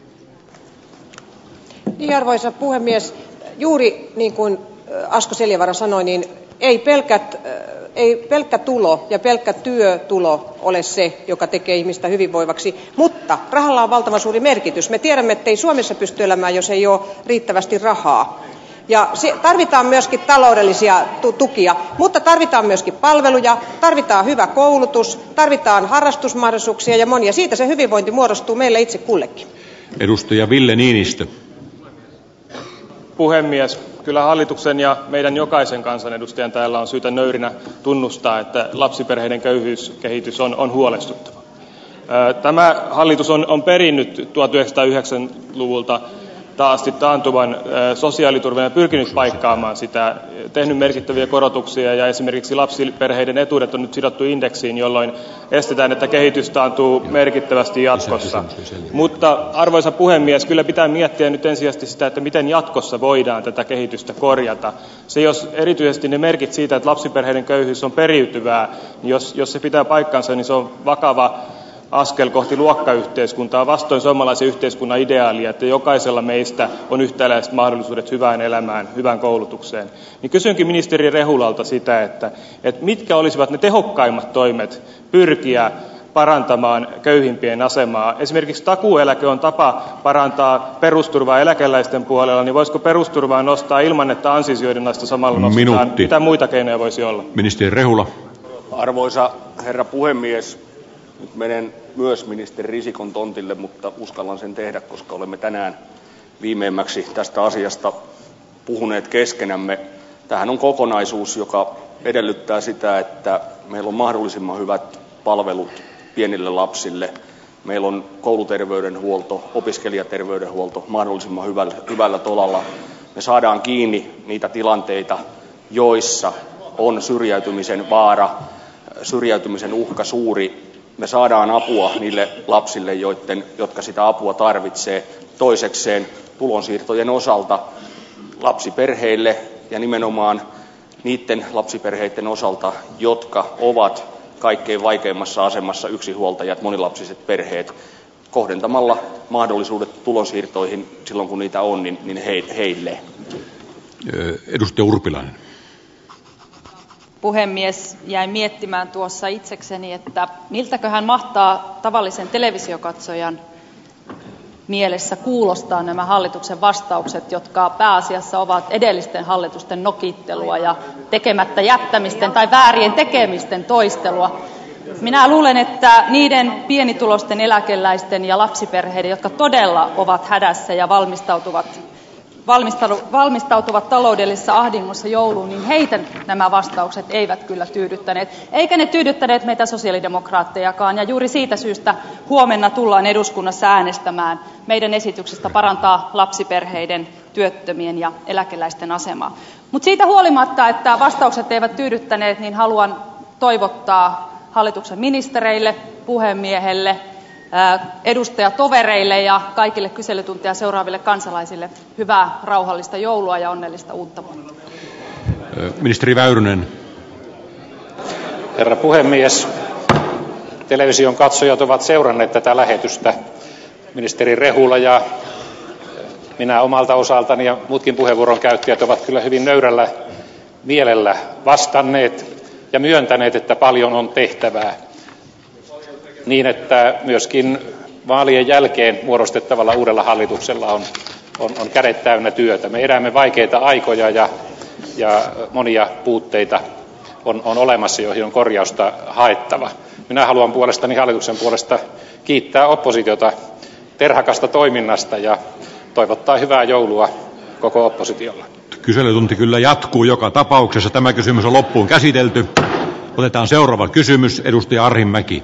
Niin, arvoisa puhemies, juuri niin kuin Asko-Seljavaara sanoi, niin ei pelkät, ei pelkkä tulo ja pelkkä työtulo ole se, joka tekee ihmistä hyvinvoivaksi, mutta rahalla on valtavan suuri merkitys. Me tiedämme, että ei Suomessa pysty elämään, jos ei ole riittävästi rahaa. Ja tarvitaan myöskin taloudellisia tukia, mutta tarvitaan myöskin palveluja, tarvitaan hyvä koulutus, tarvitaan harrastusmahdollisuuksia ja monia. Siitä se hyvinvointi muodostuu meille itse kullekin. Edustaja Ville Niinistö. Puhemies, kyllä hallituksen ja meidän jokaisen kansanedustajan täällä on syytä nöyrinä tunnustaa, että lapsiperheiden köyhyyskehitys on, on huolestuttava. Tämä hallitus on, on perinnyt tuhatyhdeksänsataayhdeksänkymmentäluvulta taasti taantuvan sosiaaliturvan ja pyrkinyt paikkaamaan sitä, tehnyt merkittäviä korotuksia ja esimerkiksi lapsiperheiden etuudet on nyt sidottu indeksiin, jolloin estetään, että kehitys taantuu merkittävästi jatkossa. Mutta arvoisa puhemies, kyllä pitää miettiä nyt ensisijaisesti sitä, että miten jatkossa voidaan tätä kehitystä korjata. Se jos erityisesti ne merkit siitä, että lapsiperheiden köyhyys on periytyvää, niin jos, jos se pitää paikkansa, niin se on vakava askel kohti luokkayhteiskuntaa vastoin suomalaisen yhteiskunnan ideaalia, että jokaisella meistä on yhtäläiset mahdollisuudet hyvään elämään, hyvään koulutukseen. Niin kysynkin ministeri Rehulalta sitä, että, että mitkä olisivat ne tehokkaimmat toimet pyrkiä parantamaan köyhimpien asemaa. Esimerkiksi takuueläke on tapa parantaa perusturvaa eläkeläisten puolella, niin voisiko perusturvaa nostaa ilman, että ansiosidonnaista samalla nostetaan? Minuutti. Mitä muita keinoja voisi olla? Ministeri Rehula. Arvoisa herra puhemies, nyt menen myös ministeri Risikon tontille, mutta uskallan sen tehdä, koska olemme tänään viimeimmäksi tästä asiasta puhuneet keskenämme. Tämähän on kokonaisuus, joka edellyttää sitä, että meillä on mahdollisimman hyvät palvelut pienille lapsille. Meillä on kouluterveydenhuolto, opiskelijaterveydenhuolto mahdollisimman hyvällä, hyvällä tolalla. Me saadaan kiinni niitä tilanteita, joissa on syrjäytymisen vaara, syrjäytymisen uhka suuri. Me saadaan apua niille lapsille, joiden, jotka sitä apua tarvitsee. Toisekseen tulonsiirtojen osalta lapsiperheille ja nimenomaan niiden lapsiperheiden osalta, jotka ovat kaikkein vaikeimmassa asemassa, yksinhuoltajat, monilapsiset perheet, kohdentamalla mahdollisuudet tulonsiirtoihin silloin kun niitä on, niin, niin he, heille. Edustaja Urpilainen. Puhemies, jäin miettimään tuossa itsekseni, että miltäköhän mahtaa tavallisen televisiokatsojan mielessä kuulostaa nämä hallituksen vastaukset, jotka pääasiassa ovat edellisten hallitusten nokittelua ja tekemättä jättämisten tai väärien tekemisten toistelua. Minä luulen, että niiden pienituloisten eläkeläisten ja lapsiperheiden, jotka todella ovat hädässä ja valmistautuvat, valmistautuvat taloudellisessa ahdingossa jouluun, niin heitä nämä vastaukset eivät kyllä tyydyttäneet. Eikä ne tyydyttäneet meitä sosiaalidemokraattejakaan, ja juuri siitä syystä huomenna tullaan eduskunnassa äänestämään meidän esityksestä parantaa lapsiperheiden, työttömien ja eläkeläisten asemaa. Mutta siitä huolimatta, että vastaukset eivät tyydyttäneet, niin haluan toivottaa hallituksen ministereille, puhemiehelle, edustajatovereille ja kaikille kyselytuntia seuraaville kansalaisille hyvää rauhallista joulua ja onnellista uutta vuotta. Ministeri Väyrynen. Herra puhemies, television katsojat ovat seuranneet tätä lähetystä. Ministeri Rehula ja minä omalta osaltani ja muutkin puheenvuoron käyttäjät ovat kyllä hyvin nöyrällä mielellä vastanneet ja myöntäneet, että paljon on tehtävää. Niin, että myöskin vaalien jälkeen muodostettavalla uudella hallituksella on, on, on kädet täynnä työtä. Me elämme vaikeita aikoja ja, ja monia puutteita on, on olemassa, joihin on korjausta haettava. Minä haluan puolestani hallituksen puolesta kiittää oppositiota terhakasta toiminnasta ja toivottaa hyvää joulua koko oppositiolle. Kyselytunti kyllä jatkuu joka tapauksessa. Tämä kysymys on loppuun käsitelty. Otetaan seuraava kysymys. Edustaja Arhinmäki.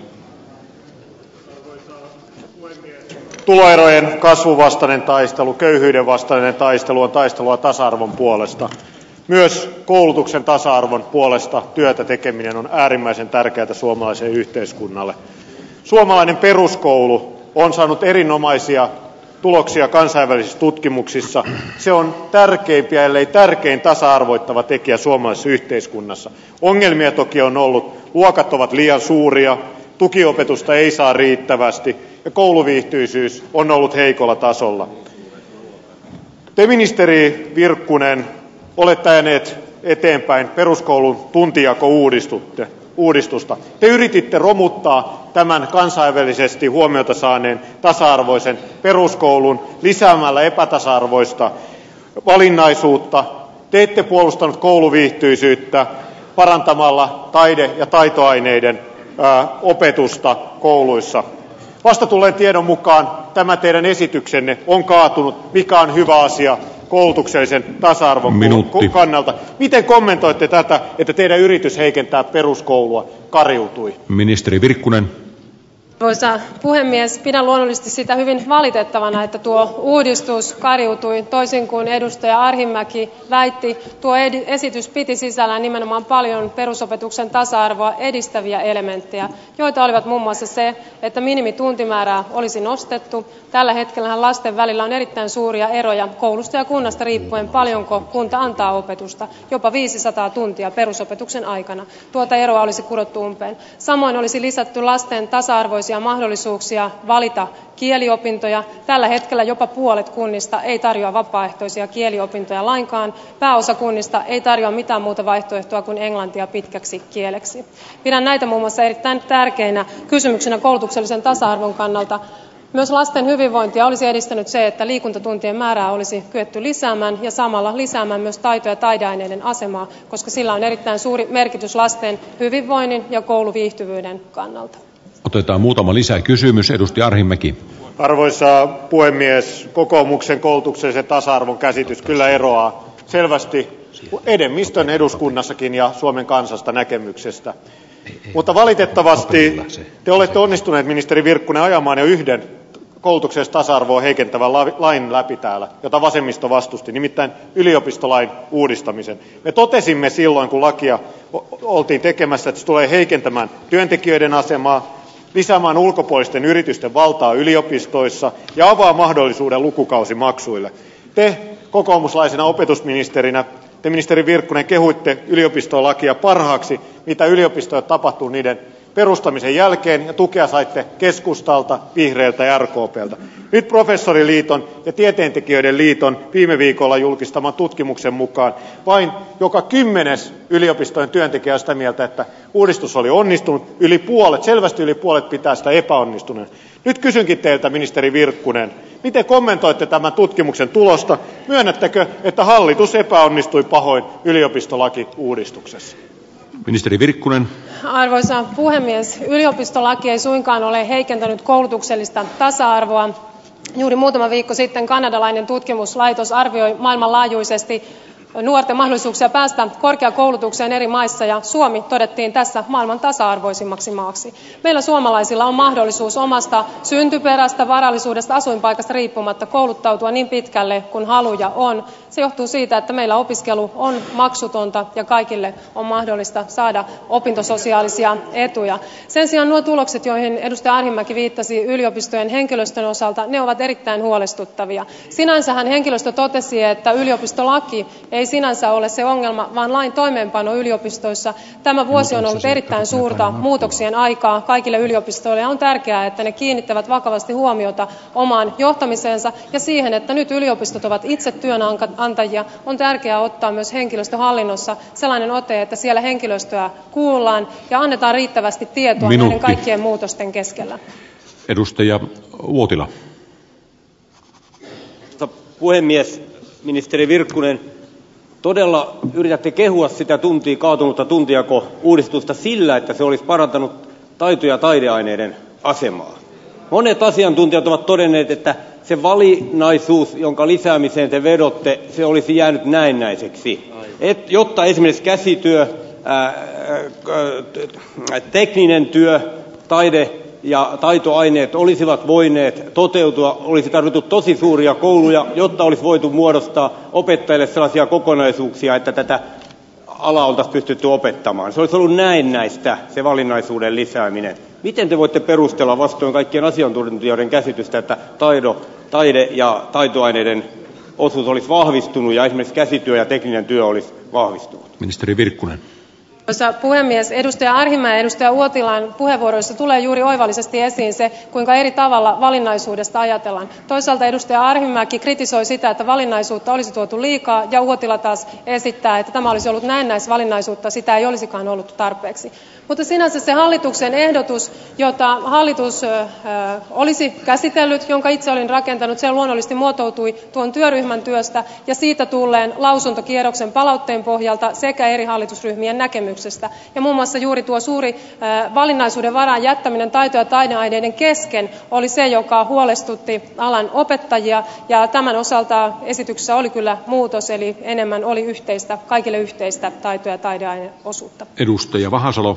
Tuloerojen kasvun vastainen taistelu, köyhyyden vastainen taistelu on taistelua tasa-arvon puolesta. Myös koulutuksen tasa-arvon puolesta työtä tekeminen on äärimmäisen tärkeää suomalaiselle yhteiskunnalle. Suomalainen peruskoulu on saanut erinomaisia tuloksia kansainvälisissä tutkimuksissa. Se on tärkeimpiä, ellei tärkein tasa-arvoittava tekijä suomalaisessa yhteiskunnassa. Ongelmia toki on ollut. Luokat ovat liian suuria, tukiopetusta ei saa riittävästi ja kouluviihtyisyys on ollut heikolla tasolla. Te, ministeri Virkkunen, olette ajaneet eteenpäin peruskoulun tuntijakouudistusta. Te yrititte romuttaa tämän kansainvälisesti huomiota saaneen tasa-arvoisen peruskoulun lisäämällä epätasa-arvoista valinnaisuutta. Te ette puolustanut kouluviihtyisyyttä parantamalla taide- ja taitoaineiden ää, opetusta kouluissa. Vasta tulleen tiedon mukaan tämä teidän esityksenne on kaatunut, mikä on hyvä asia koulutuksellisen tasa-arvon Minuutti. kannalta. Miten kommentoitte tätä, että teidän yritys heikentää peruskoulua kariutui? Ministeri Virkkunen. Arvoisa puhemies, pidän luonnollisesti sitä hyvin valitettavana, että tuo uudistus kariutui toisin kuin edustaja Arhinmäki väitti. Tuo esitys piti sisällään nimenomaan paljon perusopetuksen tasa-arvoa edistäviä elementtejä, joita olivat muun muassa se, että minimituntimäärää olisi nostettu. Tällä hetkellä lasten välillä on erittäin suuria eroja koulusta ja kunnasta riippuen, paljonko kunta antaa opetusta, jopa viisisataa tuntia perusopetuksen aikana. Tuota eroa olisi kurottu umpeen. Samoin olisi lisätty lasten tasa-arvoisia mahdollisuuksia valita kieliopintoja. Tällä hetkellä jopa puolet kunnista ei tarjoa vapaaehtoisia kieliopintoja lainkaan. Pääosa kunnista ei tarjoa mitään muuta vaihtoehtoa kuin englantia pitkäksi kieleksi. Pidän näitä muun muassa erittäin tärkeinä kysymyksenä koulutuksellisen tasa-arvon kannalta. Myös lasten hyvinvointia olisi edistänyt se, että liikuntatuntien määrää olisi kyetty lisäämään ja samalla lisäämään myös taito- ja taideaineiden asemaa, koska sillä on erittäin suuri merkitys lasten hyvinvoinnin ja kouluviihtyvyyden kannalta. Otetaan muutama lisää kysymys. Edustaja Arhinmäki. Arvoisa puhemies, kokoomuksen koulutuksellisen tasa-arvon käsitys kyllä eroaa selvästi enemmistön eduskunnassakin ja Suomen kansasta näkemyksestä. Mutta valitettavasti te olette onnistuneet, ministeri Virkkunen, ajamaan jo yhden koulutuksellista tasa-arvoa heikentävän lain läpi täällä, jota vasemmisto vastusti, nimittäin yliopistolain uudistamisen. Me totesimme silloin, kun lakia oltiin tekemässä, että se tulee heikentämään työntekijöiden asemaa, lisäämään ulkopuolisten yritysten valtaa yliopistoissa ja avaa mahdollisuuden lukukausimaksuille. Te kokoomuslaisena opetusministerinä, te ministeri Virkkunen, kehuitte yliopistolakia parhaaksi, mitä yliopistoille tapahtuu niiden perustamisen jälkeen, ja tukea saitte keskustalta, vihreiltä ja R K P:ltä. Nyt Professoriliiton ja Tieteentekijöiden liiton viime viikolla julkistaman tutkimuksen mukaan vain joka kymmenes yliopistojen työntekijä on sitä mieltä, että uudistus oli onnistunut. Yli puolet, selvästi yli puolet pitää sitä epäonnistuneen. Nyt kysynkin teiltä, ministeri Virkkunen, miten kommentoitte tämän tutkimuksen tulosta? Myönnättekö, että hallitus epäonnistui pahoin yliopistolaki-uudistuksessa? Ministeri Virkkunen. Arvoisa puhemies, yliopistolaki ei suinkaan ole heikentänyt koulutuksellista tasa-arvoa. Juuri muutama viikko sitten kanadalainen tutkimuslaitos arvioi maailmanlaajuisesti nuorten mahdollisuuksia päästä korkeakoulutukseen eri maissa, ja Suomi todettiin tässä maailman tasa-arvoisimmaksi maaksi. Meillä suomalaisilla on mahdollisuus omasta syntyperästä, varallisuudesta, asuinpaikasta riippumatta kouluttautua niin pitkälle kuin haluja on. Se johtuu siitä, että meillä opiskelu on maksutonta ja kaikille on mahdollista saada opintososiaalisia etuja. Sen sijaan nuo tulokset, joihin edustaja Arhinmäki viittasi yliopistojen henkilöstön osalta, ne ovat erittäin huolestuttavia. Sinänsähän henkilöstö totesi, että yliopistolaki ei sinänsä ole se ongelma, vaan lain toimeenpano yliopistoissa. Tämä vuosi on ollut erittäin suurta muutoksien aikaa kaikille yliopistoille, ja on tärkeää, että ne kiinnittävät vakavasti huomiota omaan johtamiseensa ja siihen, että nyt yliopistot ovat itse työnantajia. On tärkeää ottaa myös henkilöstöhallinnossa sellainen ote, että siellä henkilöstöä kuullaan ja annetaan riittävästi tietoa Minuutti. näiden kaikkien muutosten keskellä. Edustaja Uotila. Puhemies, ministeri Virkkunen, todella yritätte kehua sitä tuntia, kaatunutta tuntijako-uudistusta sillä, että se olisi parantanut taito- ja taideaineiden asemaa. Monet asiantuntijat ovat todenneet, että se valinnaisuus, jonka lisäämiseen te vedotte, se olisi jäänyt näennäiseksi. Et, jotta esimerkiksi käsityö, ää, ää, tekninen työ, taide ja taitoaineet olisivat voineet toteutua, olisi tarvittu tosi suuria kouluja, jotta olisi voitu muodostaa opettajille sellaisia kokonaisuuksia, että tätä alaa oltaisiin pystytty opettamaan. Se olisi ollut näennäistä, se valinnaisuuden lisääminen. Miten te voitte perustella vastoin kaikkien asiantuntijoiden käsitystä, että taido, taide ja taitoaineiden osuus olisi vahvistunut ja esimerkiksi käsityö ja tekninen työ olisi vahvistunut? Ministeri Virkkunen. Arvoisa puhemies, edustaja Arhinmäen ja edustaja Uotilan puheenvuoroissa tulee juuri oivallisesti esiin se, kuinka eri tavalla valinnaisuudesta ajatellaan. Toisaalta edustaja Arhinmäki kritisoi sitä, että valinnaisuutta olisi tuotu liikaa, ja Uotila taas esittää, että tämä olisi ollut näennäisvalinnaisuutta, sitä ei olisikaan ollut tarpeeksi. Mutta sinänsä se hallituksen ehdotus, jota hallitus ö, olisi käsitellyt, jonka itse olin rakentanut, se luonnollisesti muotoutui tuon työryhmän työstä ja siitä tulleen lausuntokierroksen palautteen pohjalta sekä eri hallitusryhmien näkemyksestä. Ja muun muassa juuri tuo suuri ö, valinnaisuuden varaan jättäminen taito- ja taideaineiden kesken oli se, joka huolestutti alan opettajia, ja tämän osalta esityksessä oli kyllä muutos, eli enemmän oli yhteistä, kaikille yhteistä taito- ja taideaineosuutta. Edustaja Vahasalo.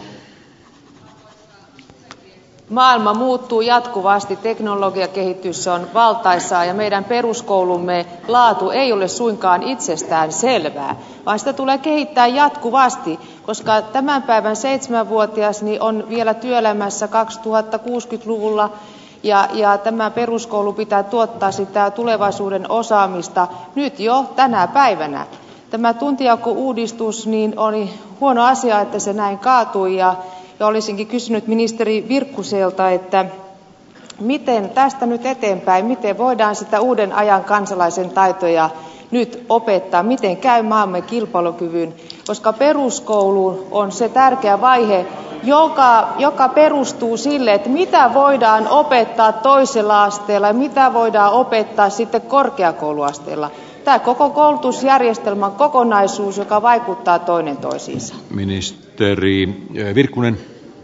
Maailma muuttuu jatkuvasti, teknologiakehitys on valtaisaa ja meidän peruskoulumme laatu ei ole suinkaan itsestään selvää, vaan sitä tulee kehittää jatkuvasti, koska tämän päivän seitsemänvuotias niin on vielä työelämässä kaksituhattakuusikymmentäluvulla ja, ja tämä peruskoulu pitää tuottaa sitä tulevaisuuden osaamista nyt jo tänä päivänä. Tämä tuntijakouudistus niin oli huono asia, että se näin kaatui, ja Ja olisinkin kysynyt ministeri Virkkuselta, että miten tästä nyt eteenpäin, miten voidaan sitä uuden ajan kansalaisen taitoja nyt opettaa, miten käy maamme kilpailukyvyn, koska peruskoulu on se tärkeä vaihe, joka, joka perustuu sille, että mitä voidaan opettaa toisella asteella ja mitä voidaan opettaa sitten korkeakouluasteella. Tämä koko koulutusjärjestelmän kokonaisuus, joka vaikuttaa toinen toisiinsa. Ministeri Virkkunen.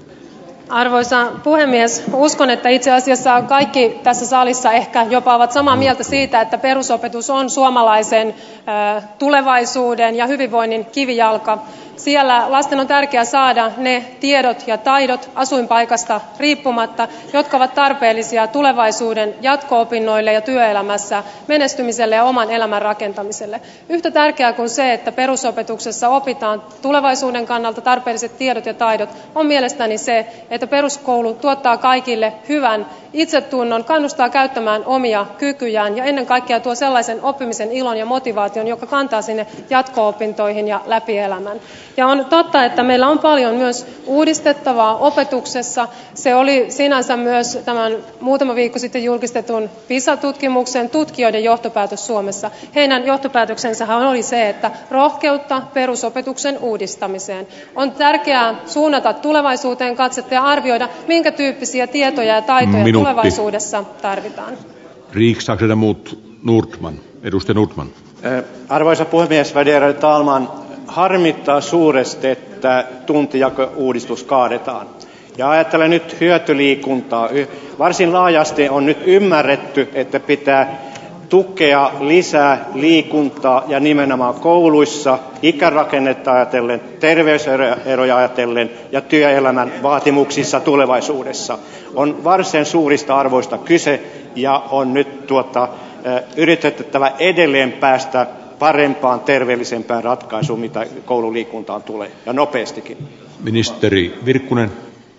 Arvoisa puhemies, uskon, että itse asiassa kaikki tässä salissa ehkä jopa ovat samaa mieltä siitä, että perusopetus on suomalaisen tulevaisuuden ja hyvinvoinnin kivijalka. Siellä lasten on tärkeää saada ne tiedot ja taidot asuinpaikasta riippumatta, jotka ovat tarpeellisia tulevaisuuden jatko-opinnoille ja työelämässä menestymiselle ja oman elämän rakentamiselle. Yhtä tärkeää kuin se, että perusopetuksessa opitaan tulevaisuuden kannalta tarpeelliset tiedot ja taidot, on mielestäni se, että peruskoulu tuottaa kaikille hyvän itsetunnon, kannustaa käyttämään omia kykyjään ja ennen kaikkea tuo sellaisen oppimisen ilon ja motivaation, joka kantaa sinne jatko-opintoihin ja läpi elämän. Ja on totta, että meillä on paljon myös uudistettavaa opetuksessa. Se oli sinänsä myös tämän muutama viikko sitten julkistetun PISA-tutkimuksen tutkijoiden johtopäätös Suomessa. Heidän johtopäätöksensähän oli se, että rohkeutta perusopetuksen uudistamiseen. On tärkeää suunnata tulevaisuuteen katsetta ja arvioida, minkä tyyppisiä tietoja ja taitoja Minuutti. tulevaisuudessa tarvitaan. Riksdagsledamot muut Nordman. Edustaja Nordman. Arvoisa puhemies, värderade talman. Harmittaa suuresti, että tuntijako-uudistus kaadetaan. Ja ajattelen nyt hyötyliikuntaa. Varsin laajasti on nyt ymmärretty, että pitää tukea lisää liikuntaa ja nimenomaan kouluissa ikärakennetta ajatellen, terveyseroja ajatellen ja työelämän vaatimuksissa tulevaisuudessa. On varsin suurista arvoista kyse ja on nyt tuota, yritettävä edelleen päästä parempaan, terveellisempään ratkaisuun, mitä koululiikuntaan tulee, ja nopeastikin. Ministeri Virkkunen.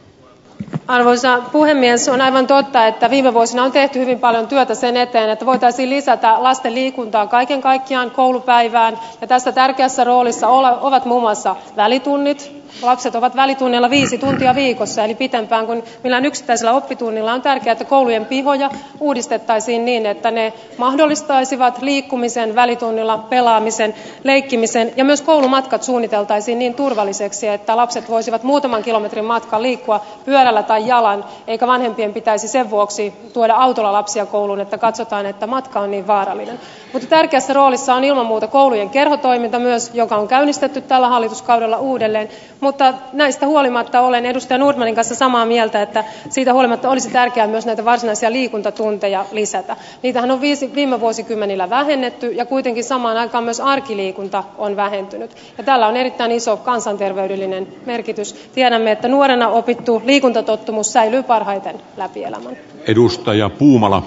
Arvoisa puhemies, on aivan totta, että viime vuosina on tehty hyvin paljon työtä sen eteen, että voitaisiin lisätä lasten liikuntaa kaiken kaikkiaan koulupäivään. Ja tässä tärkeässä roolissa ovat muun muassa välitunnit. Lapset ovat välitunneilla viisi tuntia viikossa, eli pitempään kuin millään yksittäisellä oppitunnilla. On tärkeää, että koulujen pihoja uudistettaisiin niin, että ne mahdollistaisivat liikkumisen välitunnilla, pelaamisen, leikkimisen ja myös koulumatkat suunniteltaisiin niin turvalliseksi, että lapset voisivat muutaman kilometrin matkan liikkua pyörällä tai jalan, eikä vanhempien pitäisi sen vuoksi tuoda autolla lapsia kouluun, että katsotaan, että matka on niin vaarallinen. Mutta tärkeässä roolissa on ilman muuta koulujen kerhotoiminta myös, joka on käynnistetty tällä hallituskaudella uudelleen. Mutta näistä huolimatta olen edustaja Nordmanin kanssa samaa mieltä, että siitä huolimatta olisi tärkeää myös näitä varsinaisia liikuntatunteja lisätä. Niitähän on viisi, viime vuosikymmenillä vähennetty ja kuitenkin samaan aikaan myös arkiliikunta on vähentynyt. Ja tällä on erittäin iso kansanterveydellinen merkitys. Tiedämme, että nuorena opittu liikuntatottumus säilyy parhaiten läpi elämän. Edustaja Puumala.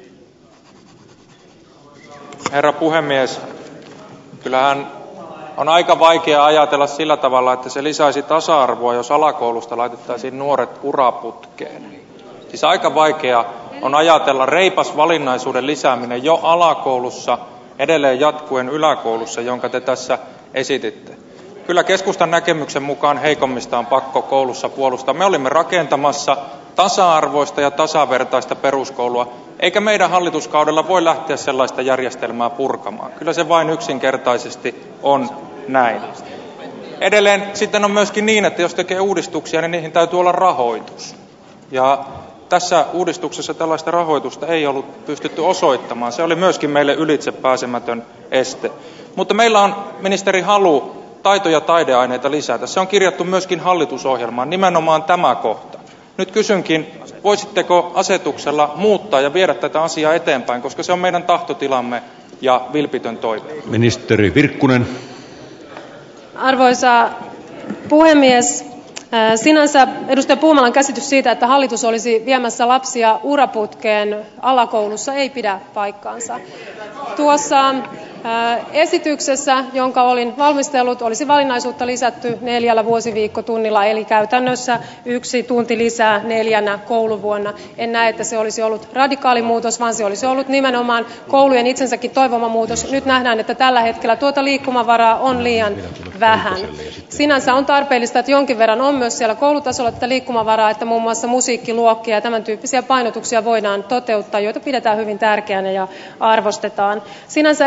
Herra puhemies, kyllähän on aika vaikea ajatella sillä tavalla, että se lisäisi tasa-arvoa, jos alakoulusta laitettaisiin nuoret uraputkeen. Siis aika vaikea on ajatella reipas valinnaisuuden lisääminen jo alakoulussa, edelleen jatkuen yläkoulussa, jonka te tässä esititte. Kyllä keskustan näkemyksen mukaan heikommista on pakko koulussa puolustaa. Me olimme rakentamassa tasa-arvoista ja tasavertaista peruskoulua, eikä meidän hallituskaudella voi lähteä sellaista järjestelmää purkamaan. Kyllä se vain yksinkertaisesti on näin. Edelleen sitten on myöskin niin, että jos tekee uudistuksia, niin niihin täytyy olla rahoitus. Ja tässä uudistuksessa tällaista rahoitusta ei ollut pystytty osoittamaan. Se oli myöskin meille ylitsepääsemätön este. Mutta meillä on, ministeri, halu taito- ja taideaineita lisätä. Se on kirjattu myöskin hallitusohjelmaan, nimenomaan tämä kohta. Nyt kysynkin, voisitteko asetuksella muuttaa ja viedä tätä asiaa eteenpäin, koska se on meidän tahtotilamme ja vilpitön toive. Ministeri Virkkunen. Arvoisa puhemies, sinänsä edustaja Puumalan käsitys siitä, että hallitus olisi viemässä lapsia uraputkeen alakoulussa, ei pidä paikkaansa. Tuossa esityksessä, jonka olin valmistellut, olisi valinnaisuutta lisätty neljällä vuosiviikkotunnilla, eli käytännössä yksi tunti lisää neljänä kouluvuonna. En näe, että se olisi ollut radikaali muutos, vaan se olisi ollut nimenomaan koulujen itsensäkin toivoma muutos. Nyt nähdään, että tällä hetkellä tuota liikkumavaraa on liian vähän. Sinänsä on tarpeellista, että jonkin verran on myös siellä koulutasolla tätä liikkumavaraa, että muun muassa musiikkiluokkia ja tämän tyyppisiä painotuksia voidaan toteuttaa, joita pidetään hyvin tärkeänä ja arvostetaan. Sinänsä en pidä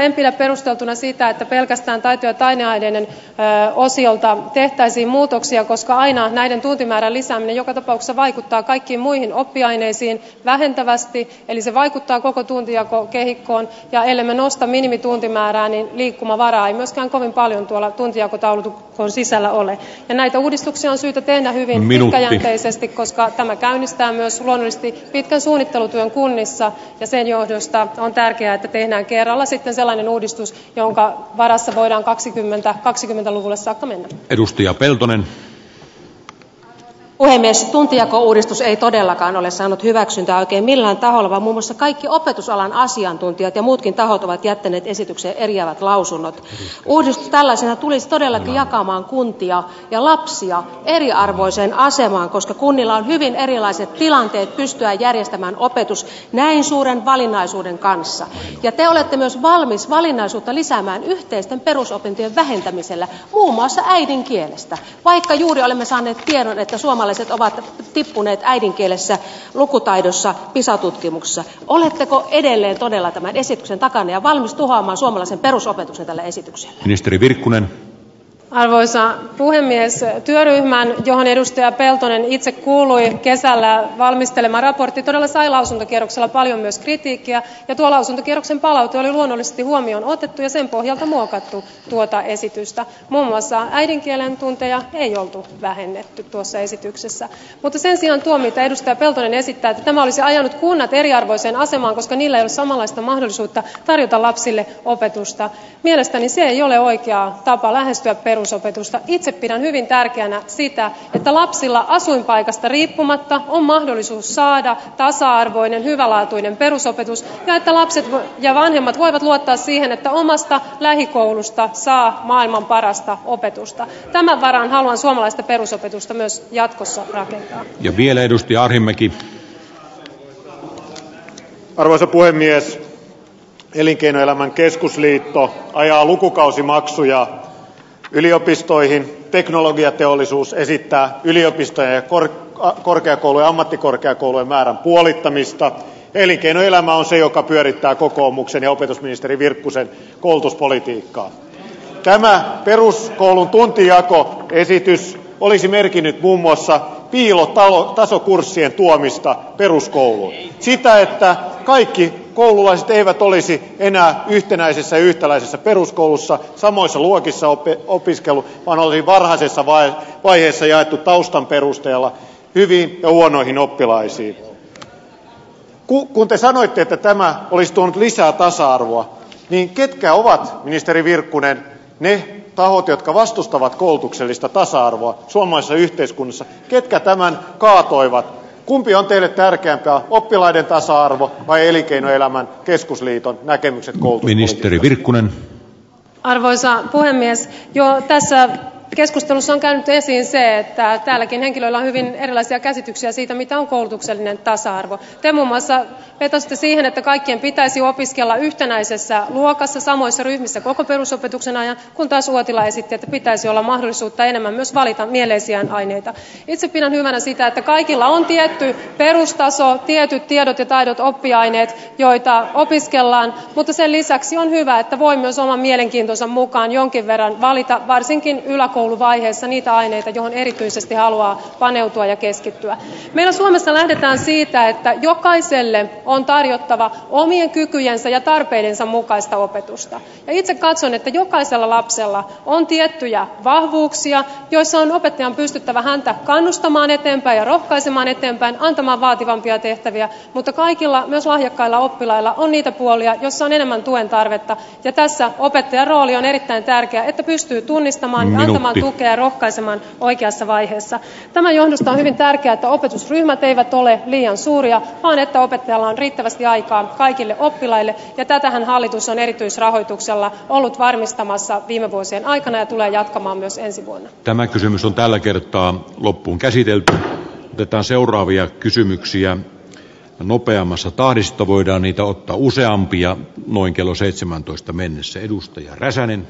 perusteltuna sitä, että pelkästään taito- ja taideaineiden ö, osiolta tehtäisiin muutoksia, koska aina näiden tuntimäärän lisääminen joka tapauksessa vaikuttaa kaikkiin muihin oppiaineisiin vähentävästi, eli se vaikuttaa koko tuntijakokehikkoon, ja ellei me nosta minimituntimäärää, niin liikkumavaraa ei myöskään kovin paljon tuolla tuntijakotaulukon sisällä ole. Ja näitä uudistuksia on syytä tehdä hyvin Minuutti. pitkäjänteisesti, koska tämä käynnistää myös luonnollisesti pitkän suunnittelutyön kunnissa, ja sen johdosta on tärkeää, että tehdään kerralla sitten sellainen uudistus, jonka varassa voidaan kaksikymmentäluvulle saakka mennä. Edustaja Peltonen. Puhemies, tuntijakouudistus ei todellakaan ole saanut hyväksyntää oikein millään taholla, vaan muun muassa kaikki opetusalan asiantuntijat ja muutkin tahot ovat jättäneet esitykseen eriävät lausunnot. Uudistus tällaisena tulisi todellakin jakamaan kuntia ja lapsia eriarvoiseen asemaan, koska kunnilla on hyvin erilaiset tilanteet pystyä järjestämään opetus näin suuren valinnaisuuden kanssa. Ja te olette myös valmis valinnaisuutta lisäämään yhteisten perusopintojen vähentämisellä, muun muassa äidinkielestä, vaikka juuri olemme saaneet tiedon, että suomalaiset ovat tippuneet äidinkielessä lukutaidossa PISA-tutkimuksessa. Oletteko edelleen todella tämän esityksen takana ja valmis tuhoamaan suomalaisen perusopetuksen tällä esityksellä? Ministeri Virkkunen. Arvoisa puhemies, työryhmän, johon edustaja Peltonen itse kuului kesällä valmistelema raportti, todella sai lausuntokierroksella paljon myös kritiikkiä, ja tuo lausuntokierroksen palaute oli luonnollisesti huomioon otettu ja sen pohjalta muokattu tuota esitystä. Muun muassa äidinkielen tunteja ei oltu vähennetty tuossa esityksessä. Mutta sen sijaan tuo, mitä edustaja Peltonen esittää, että tämä olisi ajanut kunnat eriarvoiseen asemaan, koska niillä ei ole samanlaista mahdollisuutta tarjota lapsille opetusta. Mielestäni se ei ole oikea tapa lähestyä perusopetusta. Perusopetusta. Itse pidän hyvin tärkeänä sitä, että lapsilla asuinpaikasta riippumatta on mahdollisuus saada tasa-arvoinen, hyvälaatuinen perusopetus ja että lapset ja vanhemmat voivat luottaa siihen, että omasta lähikoulusta saa maailman parasta opetusta. Tämän varaan haluan suomalaista perusopetusta myös jatkossa rakentaa. Ja vielä edustaja Arhinmäki. Arvoisa puhemies, Elinkeinoelämän keskusliitto ajaa lukukausimaksuja yliopistoihin, teknologiateollisuus esittää yliopistojen ja kor- korkeakoulujen ja ammattikorkeakoulujen määrän puolittamista. Elinkeinoelämä on se, joka pyörittää kokoomuksen ja opetusministeri Virkkusen koulutuspolitiikkaa. Tämä peruskoulun tuntijakoesitys olisi merkinnyt muun muassa piilotasokurssien tuomista peruskouluun. Sitä, että kaikki koululaiset eivät olisi enää yhtenäisessä ja yhtäläisessä peruskoulussa samoissa luokissa opiskelu, vaan olisi varhaisessa vaiheessa jaettu taustan perusteella hyviin ja huonoihin oppilaisiin. Kun te sanoitte, että tämä olisi tuonut lisää tasa-arvoa, niin ketkä ovat, ministeri Virkkunen, ne tahot, jotka vastustavat koulutuksellista tasa-arvoa suomalaisessa yhteiskunnassa, ketkä tämän kaatoivat? Kumpi on teille tärkeämpää, oppilaiden tasa-arvo vai Elinkeinoelämän keskusliiton näkemykset koulutuspolitiikasta? Ministeri Virkkunen. Arvoisa puhemies, jo tässä keskustelussa on käynyt esiin se, että täälläkin henkilöillä on hyvin erilaisia käsityksiä siitä, mitä on koulutuksellinen tasa-arvo. Te muun muassa vetositte siihen, että kaikkien pitäisi opiskella yhtenäisessä luokassa, samoissa ryhmissä koko perusopetuksen ajan, kun taas Uotila esitti, että pitäisi olla mahdollisuutta enemmän myös valita mieleisiään aineita. Itse pidän hyvänä sitä, että kaikilla on tietty perustaso, tietyt tiedot ja taidot, oppiaineet, joita opiskellaan, mutta sen lisäksi on hyvä, että voi myös oman mielenkiintonsa mukaan jonkin verran valita, varsinkin yläkouluvaiheessa, niitä aineita, johon erityisesti haluaa paneutua ja keskittyä. Meillä Suomessa lähdetään siitä, että jokaiselle on tarjottava omien kykyjensä ja tarpeidensa mukaista opetusta. Ja itse katson, että jokaisella lapsella on tiettyjä vahvuuksia, joissa on opettajan pystyttävä häntä kannustamaan eteenpäin ja rohkaisemaan eteenpäin, antamaan vaativampia tehtäviä, mutta kaikilla, myös lahjakkailla oppilailla, on niitä puolia, joissa on enemmän tuen tarvetta. Ja tässä opettajan rooli on erittäin tärkeä, että pystyy tunnistamaan ja Minuutti. antamaan tukea ja rohkaisemaan oikeassa vaiheessa. Tämän johdosta on hyvin tärkeää, että opetusryhmät eivät ole liian suuria, vaan että opettajalla on riittävästi aikaa kaikille oppilaille, ja tätähän hallitus on erityisrahoituksella ollut varmistamassa viime vuosien aikana ja tulee jatkamaan myös ensi vuonna. Tämä kysymys on tällä kertaa loppuun käsitelty. Otetaan seuraavia kysymyksiä nopeammassa tahdissa. Voidaan niitä ottaa useampia noin kello seitsemäntoista mennessä. Edustaja Räsänen.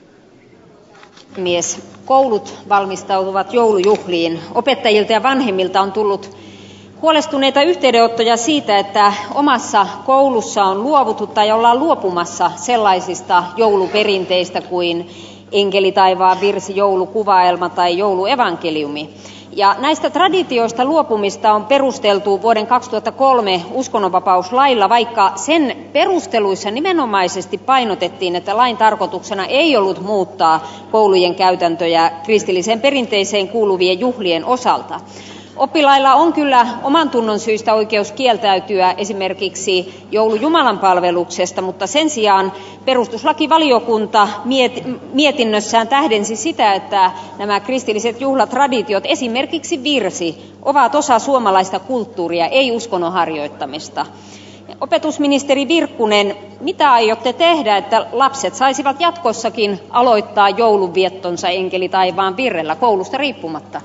Mies. Koulut valmistautuvat joulujuhliin. Opettajilta ja vanhemmilta on tullut huolestuneita yhteydenottoja siitä, että omassa koulussa on luovuttu tai ollaan luopumassa sellaisista jouluperinteistä kuin enkeli taivaan virsi, joulukuvaelma tai jouluevankeliumi. Ja näistä traditioista luopumista on perusteltu vuoden kaksituhattakolme uskonnonvapauslailla, vaikka sen perusteluissa nimenomaisesti painotettiin, että lain tarkoituksena ei ollut muuttaa koulujen käytäntöjä kristilliseen perinteiseen kuuluvien juhlien osalta. Oppilailla on kyllä oman tunnon syistä oikeus kieltäytyä esimerkiksi joulujumalanpalveluksesta, mutta sen sijaan perustuslakivaliokunta mietinnössään tähdensi sitä, että nämä kristilliset juhlatraditiot, esimerkiksi virsi, ovat osa suomalaista kulttuuria, ei uskonnon harjoittamista. Opetusministeri Virkkunen, mitä aiotte tehdä, että lapset saisivat jatkossakin aloittaa joulunviettonsa enkeli taivaan virrellä koulusta riippumatta?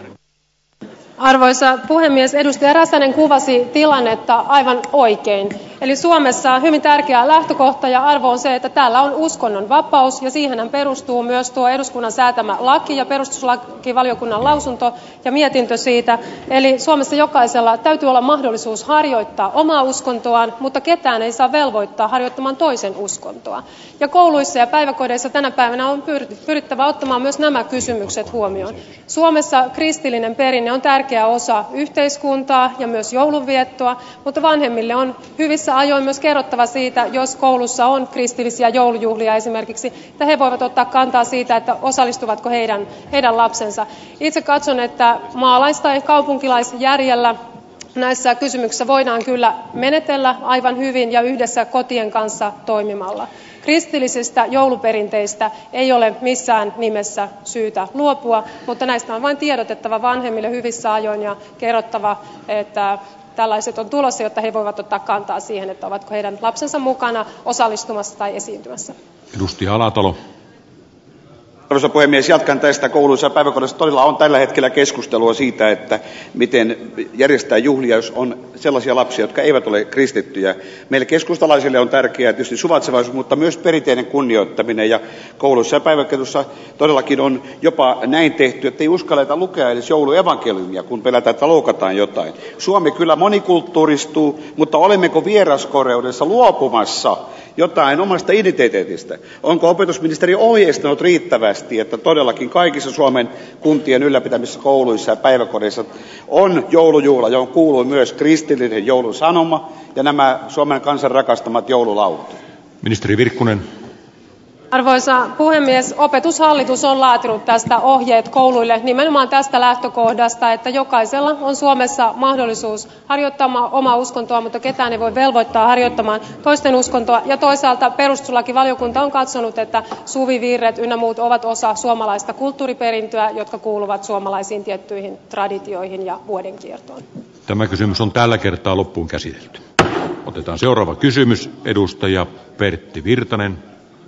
Arvoisa puhemies, edustaja Räsänen kuvasi tilannetta aivan oikein. Eli Suomessa hyvin tärkeä lähtökohta ja arvo on se, että täällä on uskonnon vapaus ja siihenhän perustuu myös tuo eduskunnan säätämä laki ja perustuslakivaliokunnan lausunto ja mietintö siitä. Eli Suomessa jokaisella täytyy olla mahdollisuus harjoittaa omaa uskontoaan, mutta ketään ei saa velvoittaa harjoittamaan toisen uskontoa. Ja kouluissa ja päiväkodeissa tänä päivänä on pyrittävä ottamaan myös nämä kysymykset huomioon. Suomessa kristillinen perinne on tärkeä osa yhteiskuntaa ja myös joulunviettoa, mutta vanhemmille on hyvissä ajoin myös kerrottava siitä, jos koulussa on kristillisiä joulujuhlia esimerkiksi, että he voivat ottaa kantaa siitä, että osallistuvatko heidän, heidän lapsensa. Itse katson, että maalais- tai kaupunkilaisjärjellä näissä kysymyksissä voidaan kyllä menetellä aivan hyvin ja yhdessä kotien kanssa toimimalla. Kristillisistä jouluperinteistä ei ole missään nimessä syytä luopua, mutta näistä on vain tiedotettava vanhemmille hyvissä ajoin ja kerrottava, että tällaiset on tulossa, jotta he voivat ottaa kantaa siihen, että ovatko heidän lapsensa mukana osallistumassa tai esiintymässä. Edustaja Alatalo. Arvoisa puhemies, jatkan tästä. Kouluissa ja päiväkodissa todella on tällä hetkellä keskustelua siitä, että miten järjestää juhlia, jos on sellaisia lapsia, jotka eivät ole kristittyjä. Meille keskustalaisille on tärkeää tietysti suvaitsevaisuus, mutta myös perinteinen kunnioittaminen. Ja kouluissa ja päiväkodeissa todellakin on jopa näin tehty, että ei uskalleta lukea edes jouluevankeliumia, kun pelätään, että loukataan jotain. Suomi kyllä monikulttuuristuu, mutta olemmeko vieraskoreudessa luopumassa jotain omasta identiteetistä? Onko opetusministeri ohjeistanut riittävästi, että todellakin kaikissa Suomen kuntien ylläpitämissä kouluissa ja päiväkodeissa on joulujuhla, johon kuuluu myös kristillinen joulun sanoma ja nämä Suomen kansan rakastamat joululaulut? Ministeri Virkkunen. Arvoisa puhemies, Opetushallitus on laatinut tästä ohjeet kouluille nimenomaan tästä lähtökohdasta, että jokaisella on Suomessa mahdollisuus harjoittaa omaa uskontoa, mutta ketään ei voi velvoittaa harjoittamaan toisten uskontoa. Ja toisaalta perustuslakivaliokunta on katsonut, että suvivirret ynnä muut ovat osa suomalaista kulttuuriperintöä, jotka kuuluvat suomalaisiin tiettyihin traditioihin ja vuodenkiertoon. Tämä kysymys on tällä kertaa loppuun käsitelty. Otetaan seuraava kysymys. Edustaja Pertti Virtanen.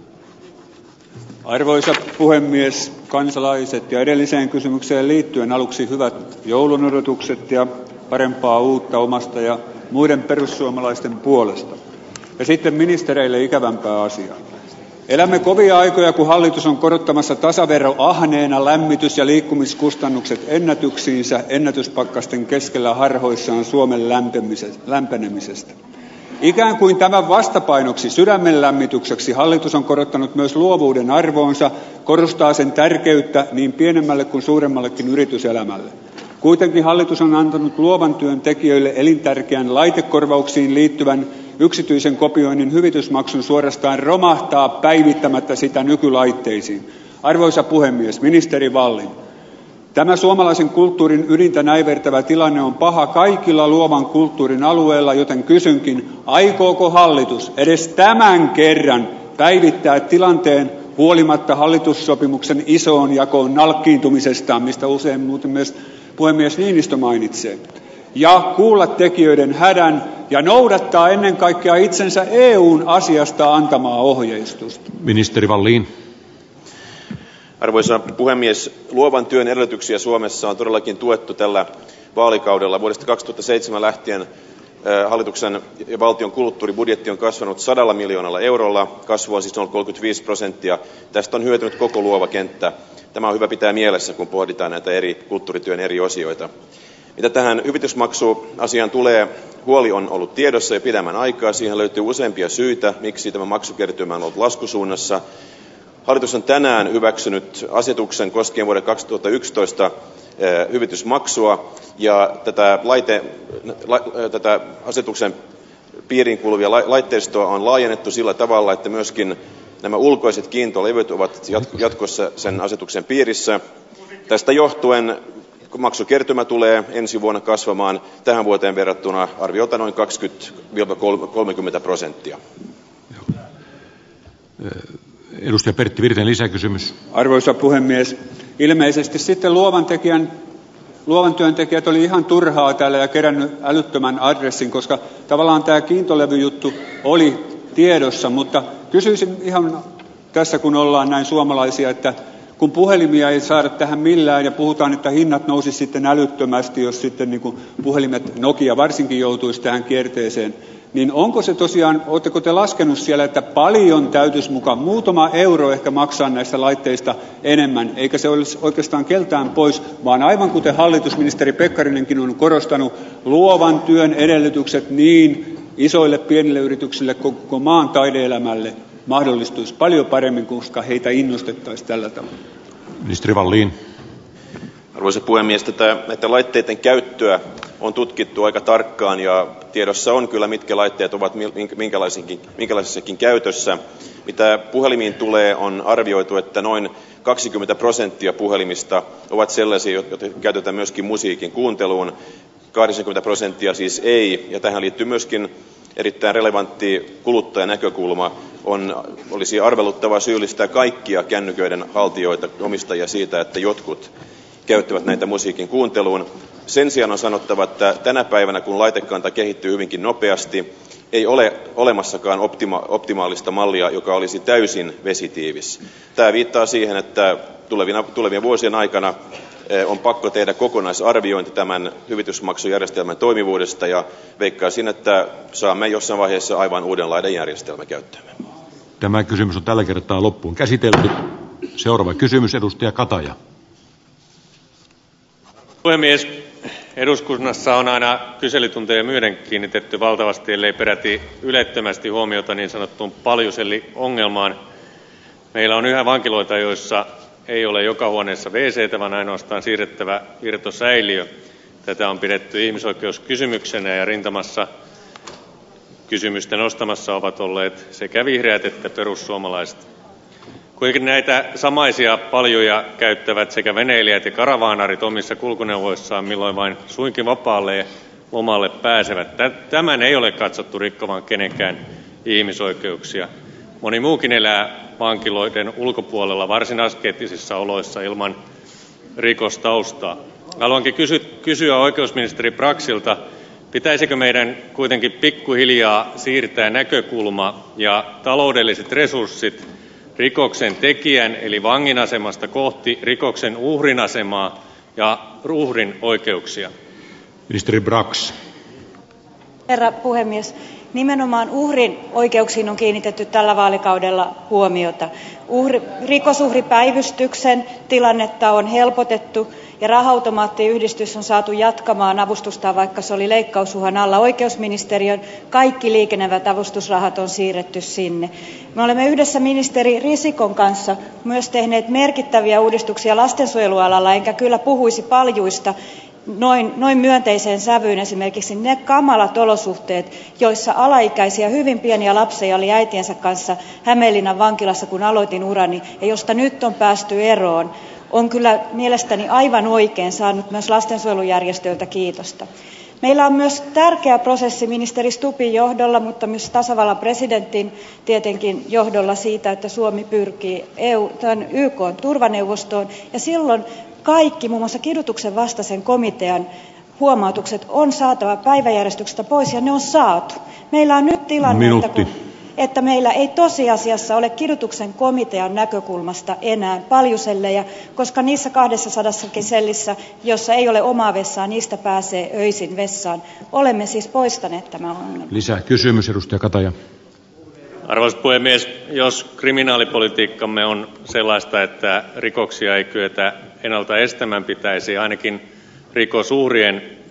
Arvoisa puhemies, kansalaiset ja edelliseen kysymykseen liittyen aluksi hyvät joulun odotukset ja parempaa uutta omasta ja muiden perussuomalaisten puolesta. Ja sitten ministereille ikävämpää asiaa. Elämme kovia aikoja, kun hallitus on korottamassa tasaveroahneena lämmitys- ja liikkumiskustannukset ennätyksiinsä ennätyspakkasten keskellä harhoissaan Suomen lämpenemisestä. Ikään kuin tämän vastapainoksi sydämen lämmitykseksi hallitus on korottanut myös luovuuden arvoonsa, korostaa sen tärkeyttä niin pienemmälle kuin suuremmallekin yrityselämälle. Kuitenkin hallitus on antanut luovan työn tekijöille elintärkeän laitekorvauksiin liittyvän yksityisen kopioinnin hyvitysmaksun suorastaan romahtaa päivittämättä sitä nykylaitteisiin. Arvoisa puhemies, ministeri Wallin. Tämä suomalaisen kulttuurin ydintä näivertävä tilanne on paha kaikilla luovan kulttuurin alueilla, joten kysynkin, aikooko hallitus edes tämän kerran päivittää tilanteen huolimatta hallitussopimuksen isoon jakoon nalkkiintumisestaan, mistä usein muuten myös puhemies Niinistö mainitsee, ja kuulla tekijöiden hädän ja noudattaa ennen kaikkea itsensä E U:n asiasta antamaa ohjeistusta. Ministeri Wallin. Arvoisa puhemies, luovan työn edellytyksiä Suomessa on todellakin tuettu tällä vaalikaudella. Vuodesta kaksituhattaseitsemän lähtien hallituksen ja valtion kulttuuribudjetti on kasvanut sadalla miljoonalla eurolla, kasvua siis noin kolmekymmentäviisi prosenttia. Tästä on hyötynyt koko luova kenttä. Tämä on hyvä pitää mielessä, kun pohditaan näitä eri kulttuurityön eri osioita. Mitä tähän hyvitysmaksuasiaan tulee, huoli on ollut tiedossa jo pidemmän aikaa. Siihen löytyy useampia syitä, miksi tämä maksukertymä on ollut laskusuunnassa. Hallitus on tänään hyväksynyt asetuksen koskien vuoden kaksituhattayksitoista hyvitysmaksua, ja tätä, laite, la, tätä asetuksen piiriin kuuluvia laitteistoa on laajennettu sillä tavalla, että myöskin nämä ulkoiset kiintolevyt ovat jatkossa sen asetuksen piirissä. Tästä johtuen maksukertymä tulee ensi vuonna kasvamaan tähän vuoteen verrattuna arviolta noin kaksikymmentä kolmekymmentä prosenttia. Edustaja Pertti Virtanen, lisäkysymys. Arvoisa puhemies, ilmeisesti sitten luovan, tekijän, luovan työntekijät oli ihan turhaa täällä ja kerännyt älyttömän adressin, koska tavallaan tämä kiintolevyjuttu oli tiedossa, mutta kysyisin ihan tässä, kun ollaan näin suomalaisia, että kun puhelimia ei saada tähän millään ja puhutaan, että hinnat nousisi sitten älyttömästi, jos sitten niin kuin puhelimet, Nokia varsinkin joutuisi tähän kierteeseen, niin onko se tosiaan, oletteko te laskenut siellä, että paljon täytyisi mukaan, muutama euro ehkä maksaa näistä laitteista enemmän, eikä se olisi oikeastaan keltään pois, vaan aivan kuten hallitusministeri Pekkarinenkin on korostanut, luovan työn edellytykset niin isoille pienille yrityksille kuin koko maan taide-elämälle mahdollistuisi paljon paremmin, koska heitä innostettaisiin tällä tavalla. Ministeri Wallin. Arvoisa puhemies, tätä, näiden laitteiden käyttöä on tutkittu aika tarkkaan ja tiedossa on kyllä, mitkä laitteet ovat minkälaisessakin käytössä. Mitä puhelimiin tulee, on arvioitu, että noin kaksikymmentä prosenttia puhelimista ovat sellaisia, joita käytetään myöskin musiikin kuunteluun, kaksikymmentä prosenttia siis ei, ja tähän liittyy myöskin erittäin relevantti kuluttajanäkökulma. On, olisi arveluttavaa syyllistää kaikkia kännyköiden haltijoita, omistajia siitä, että jotkut käyttävät näitä musiikin kuunteluun. Sen sijaan on sanottava, että tänä päivänä, kun laitekanta kehittyy hyvinkin nopeasti, ei ole olemassakaan optima- optimaalista mallia, joka olisi täysin vesitiivis. Tämä viittaa siihen, että tulevina, tulevien vuosien aikana on pakko tehdä kokonaisarviointi tämän hyvitysmaksujärjestelmän toimivuudesta, ja veikkaisin, että saamme jossain vaiheessa aivan uudenlainen järjestelmä käyttöömme. Tämä kysymys on tällä kertaa loppuun käsitelty. Seuraava kysymys, edustaja Kataja. Puhemies, eduskunnassa on aina kyselytunteja myöden kiinnitetty valtavasti, ellei peräti ylettömästi huomiota niin sanottuun paljuselli-ongelmaan. Meillä on yhä vankiloita, joissa ei ole joka huoneessa wc:tä, vaan ainoastaan siirrettävä irtosäiliö. Tätä on pidetty ihmisoikeuskysymyksenä ja rintamassa kysymysten nostamassa ovat olleet sekä vihreät että perussuomalaiset. Kuitenkin näitä samaisia paljuja käyttävät sekä veneilijät ja karavaanarit omissa kulkuneuvoissaan, milloin vain suinkin vapaalle ja lomalle pääsevät. Tämän ei ole katsottu rikkovan kenenkään ihmisoikeuksia. Moni muukin elää vankiloiden ulkopuolella varsin askeettisissa oloissa ilman rikostaustaa. Haluankin kysy- kysyä oikeusministeri Braxilta, pitäisikö meidän kuitenkin pikkuhiljaa siirtää näkökulma ja taloudelliset resurssit rikoksen tekijän eli vangin asemasta kohti rikoksen uhrin asemaa ja uhrin oikeuksia? Ministeri Brax. Herra puhemies, nimenomaan uhrin oikeuksiin on kiinnitetty tällä vaalikaudella huomiota. Uhri, rikosuhripäivystyksen tilannetta on helpotettu ja Raha-automaattiyhdistys on saatu jatkamaan avustustaan, vaikka se oli leikkausuhan alla. Oikeusministeriön kaikki liikenevät avustusrahat on siirretty sinne. Me olemme yhdessä ministeri Risikon kanssa myös tehneet merkittäviä uudistuksia lastensuojelualalla, enkä kyllä puhuisi paljuista noin, noin myönteiseen sävyyn, esimerkiksi ne kamalat olosuhteet, joissa alaikäisiä hyvin pieniä lapsia oli äitiensä kanssa Hämeenlinnan vankilassa, kun aloitin urani, ja josta nyt on päästy eroon, on kyllä mielestäni aivan oikein saanut myös lastensuojelujärjestöiltä kiitosta. Meillä on myös tärkeä prosessi ministeri Stubbin johdolla, mutta myös tasavallan presidentin tietenkin johdolla siitä, että Suomi pyrkii E U, tämän Y K:n turvaneuvostoon, ja silloin kaikki, muun muassa kidutuksen vastaisen komitean huomautukset on saatava päiväjärjestyksestä pois, ja ne on saatu. Meillä on nyt tilanne, että, kun, että meillä ei tosiasiassa ole kidutuksen komitean näkökulmasta enää paljuselleja, koska niissä kahdessasadassakin sellissä, jossa ei ole omaa vessaa, niistä pääsee öisin vessaan. Olemme siis poistaneet tämän ongelman. Lisää kysymys, edustaja Kataja. Arvoisa puhemies, jos kriminaalipolitiikkamme on sellaista, että rikoksia ei kyetä ennalta estämään, pitäisi ainakin rikosuhrien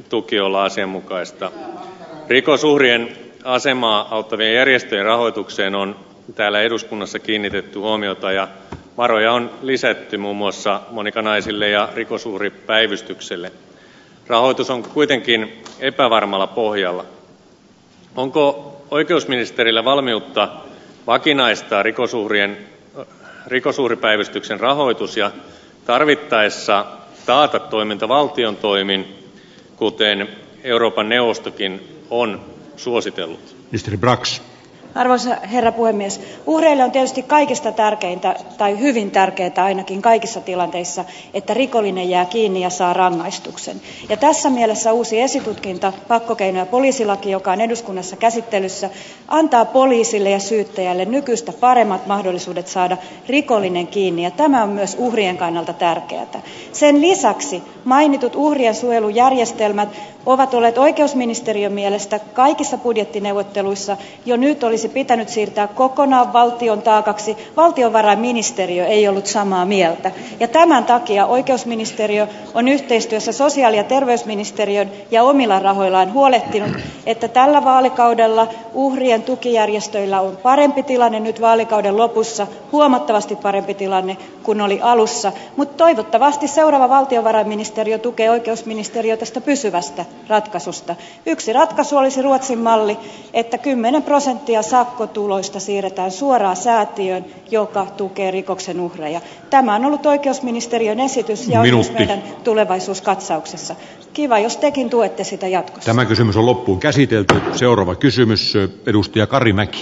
tuki olla asianmukaista. Rikosuhrien asemaa auttavien järjestöjen rahoitukseen on täällä eduskunnassa kiinnitetty huomiota ja varoja on lisätty muun muassa Monika Naisille ja rikosuhripäivystykselle. Rahoitus on kuitenkin epävarmalla pohjalla. Onko oikeusministerillä valmiutta vakinaistaa rikosuhrien, rikosuhripäivystyksen rahoitus ja tarvittaessa taata toiminta valtion toimin, kuten Euroopan neuvostokin on suositellut? Ministeri Brax. Arvoisa herra puhemies, uhreille on tietysti kaikista tärkeintä, tai hyvin tärkeää ainakin kaikissa tilanteissa, että rikollinen jää kiinni ja saa rangaistuksen. Ja tässä mielessä uusi esitutkinta, pakkokeino- ja poliisilaki, joka on eduskunnassa käsittelyssä, antaa poliisille ja syyttäjälle nykyistä paremmat mahdollisuudet saada rikollinen kiinni, ja tämä on myös uhrien kannalta tärkeää. Sen lisäksi mainitut uhrien suojelujärjestelmät ovat olleet oikeusministeriön mielestä kaikissa budjettineuvotteluissa jo nyt olisi pitänyt siirtää kokonaan valtion taakaksi. Valtiovarainministeriö ei ollut samaa mieltä. Ja tämän takia oikeusministeriö on yhteistyössä sosiaali- ja terveysministeriön ja omilla rahoillaan huolehtinut, että tällä vaalikaudella uhrien tukijärjestöillä on parempi tilanne nyt vaalikauden lopussa, huomattavasti parempi tilanne kuin oli alussa. Mutta toivottavasti seuraava valtiovarainministeriö tukee oikeusministeriö tästä pysyvästä ratkaisusta. Yksi ratkaisu olisi Ruotsin malli, että kymmenen prosenttia sakkotuloista siirretään suoraan säätiöön, joka tukee rikoksen uhreja. Tämä on ollut oikeusministeriön esitys ja on myös meidän tulevaisuuskatsauksessa. Kiva, jos tekin tuette sitä jatkossa. Tämä kysymys on loppuun käsitelty. Seuraava kysymys, edustaja Karimäki.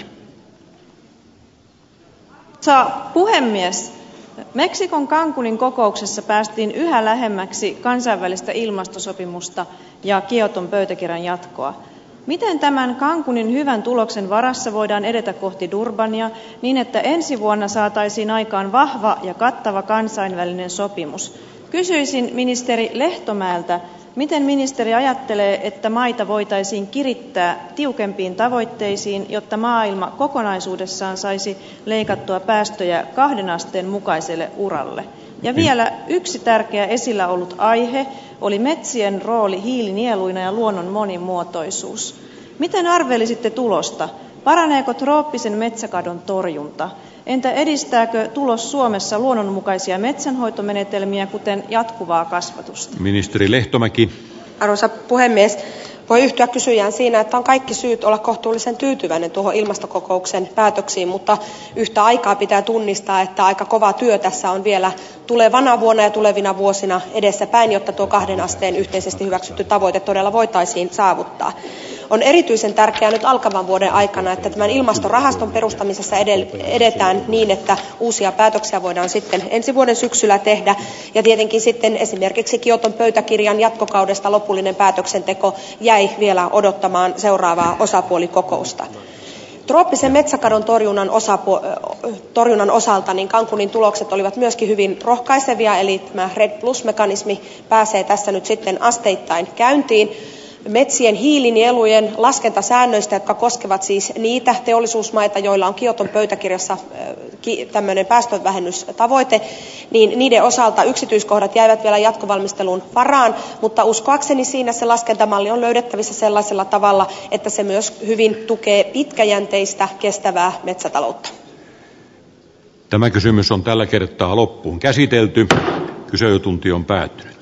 Arvoisa puhemies, Meksikon Cancunin kokouksessa päästiin yhä lähemmäksi kansainvälistä ilmastosopimusta ja Kioton pöytäkirjan jatkoa. Miten tämän Cancunin hyvän tuloksen varassa voidaan edetä kohti Durbania niin, että ensi vuonna saataisiin aikaan vahva ja kattava kansainvälinen sopimus? Kysyisin ministeri Lehtomäeltä, miten ministeri ajattelee, että maita voitaisiin kirittää tiukempiin tavoitteisiin, jotta maailma kokonaisuudessaan saisi leikattua päästöjä kahden asteen mukaiselle uralle? Ja vielä yksi tärkeä esillä ollut aihe oli metsien rooli hiilinieluina ja luonnon monimuotoisuus. Miten arvelisitte tulosta? Paraneeko trooppisen metsäkadon torjunta? Entä edistääkö tulos Suomessa luonnonmukaisia metsänhoitomenetelmiä, kuten jatkuvaa kasvatusta? Ministeri Lehtomäki. Arvoisa puhemies, voi yhtyä kysyjään siinä, että on kaikki syyt olla kohtuullisen tyytyväinen tuohon ilmastokokouksen päätöksiin, mutta yhtä aikaa pitää tunnistaa, että aika kova työ tässä on vielä tulevana vuonna ja tulevina vuosina edessäpäin, jotta tuo kahden asteen yhteisesti hyväksytty tavoite todella voitaisiin saavuttaa. On erityisen tärkeää nyt alkavan vuoden aikana, että tämän ilmastorahaston perustamisessa edetään niin, että uusia päätöksiä voidaan sitten ensi vuoden syksyllä tehdä. Ja tietenkin sitten esimerkiksi Kioton pöytäkirjan jatkokaudesta lopullinen päätöksenteko jäi vielä odottamaan seuraavaa osapuolikokousta. Trooppisen metsäkadon torjunnan, osapu- torjunnan osalta niin Cancunin tulokset olivat myöskin hyvin rohkaisevia, eli tämä RED Plus-mekanismi pääsee tässä nyt sitten asteittain käyntiin. Metsien hiilinielujen laskentasäännöistä, jotka koskevat siis niitä teollisuusmaita, joilla on Kioton pöytäkirjassa tämmöinen päästövähennystavoite, niin niiden osalta yksityiskohdat jäivät vielä jatkovalmistelun varaan, mutta uskoakseni siinä se laskentamalli on löydettävissä sellaisella tavalla, että se myös hyvin tukee pitkäjänteistä kestävää metsätaloutta. Tämä kysymys on tällä kertaa loppuun käsitelty. Kyselytunti on päättynyt.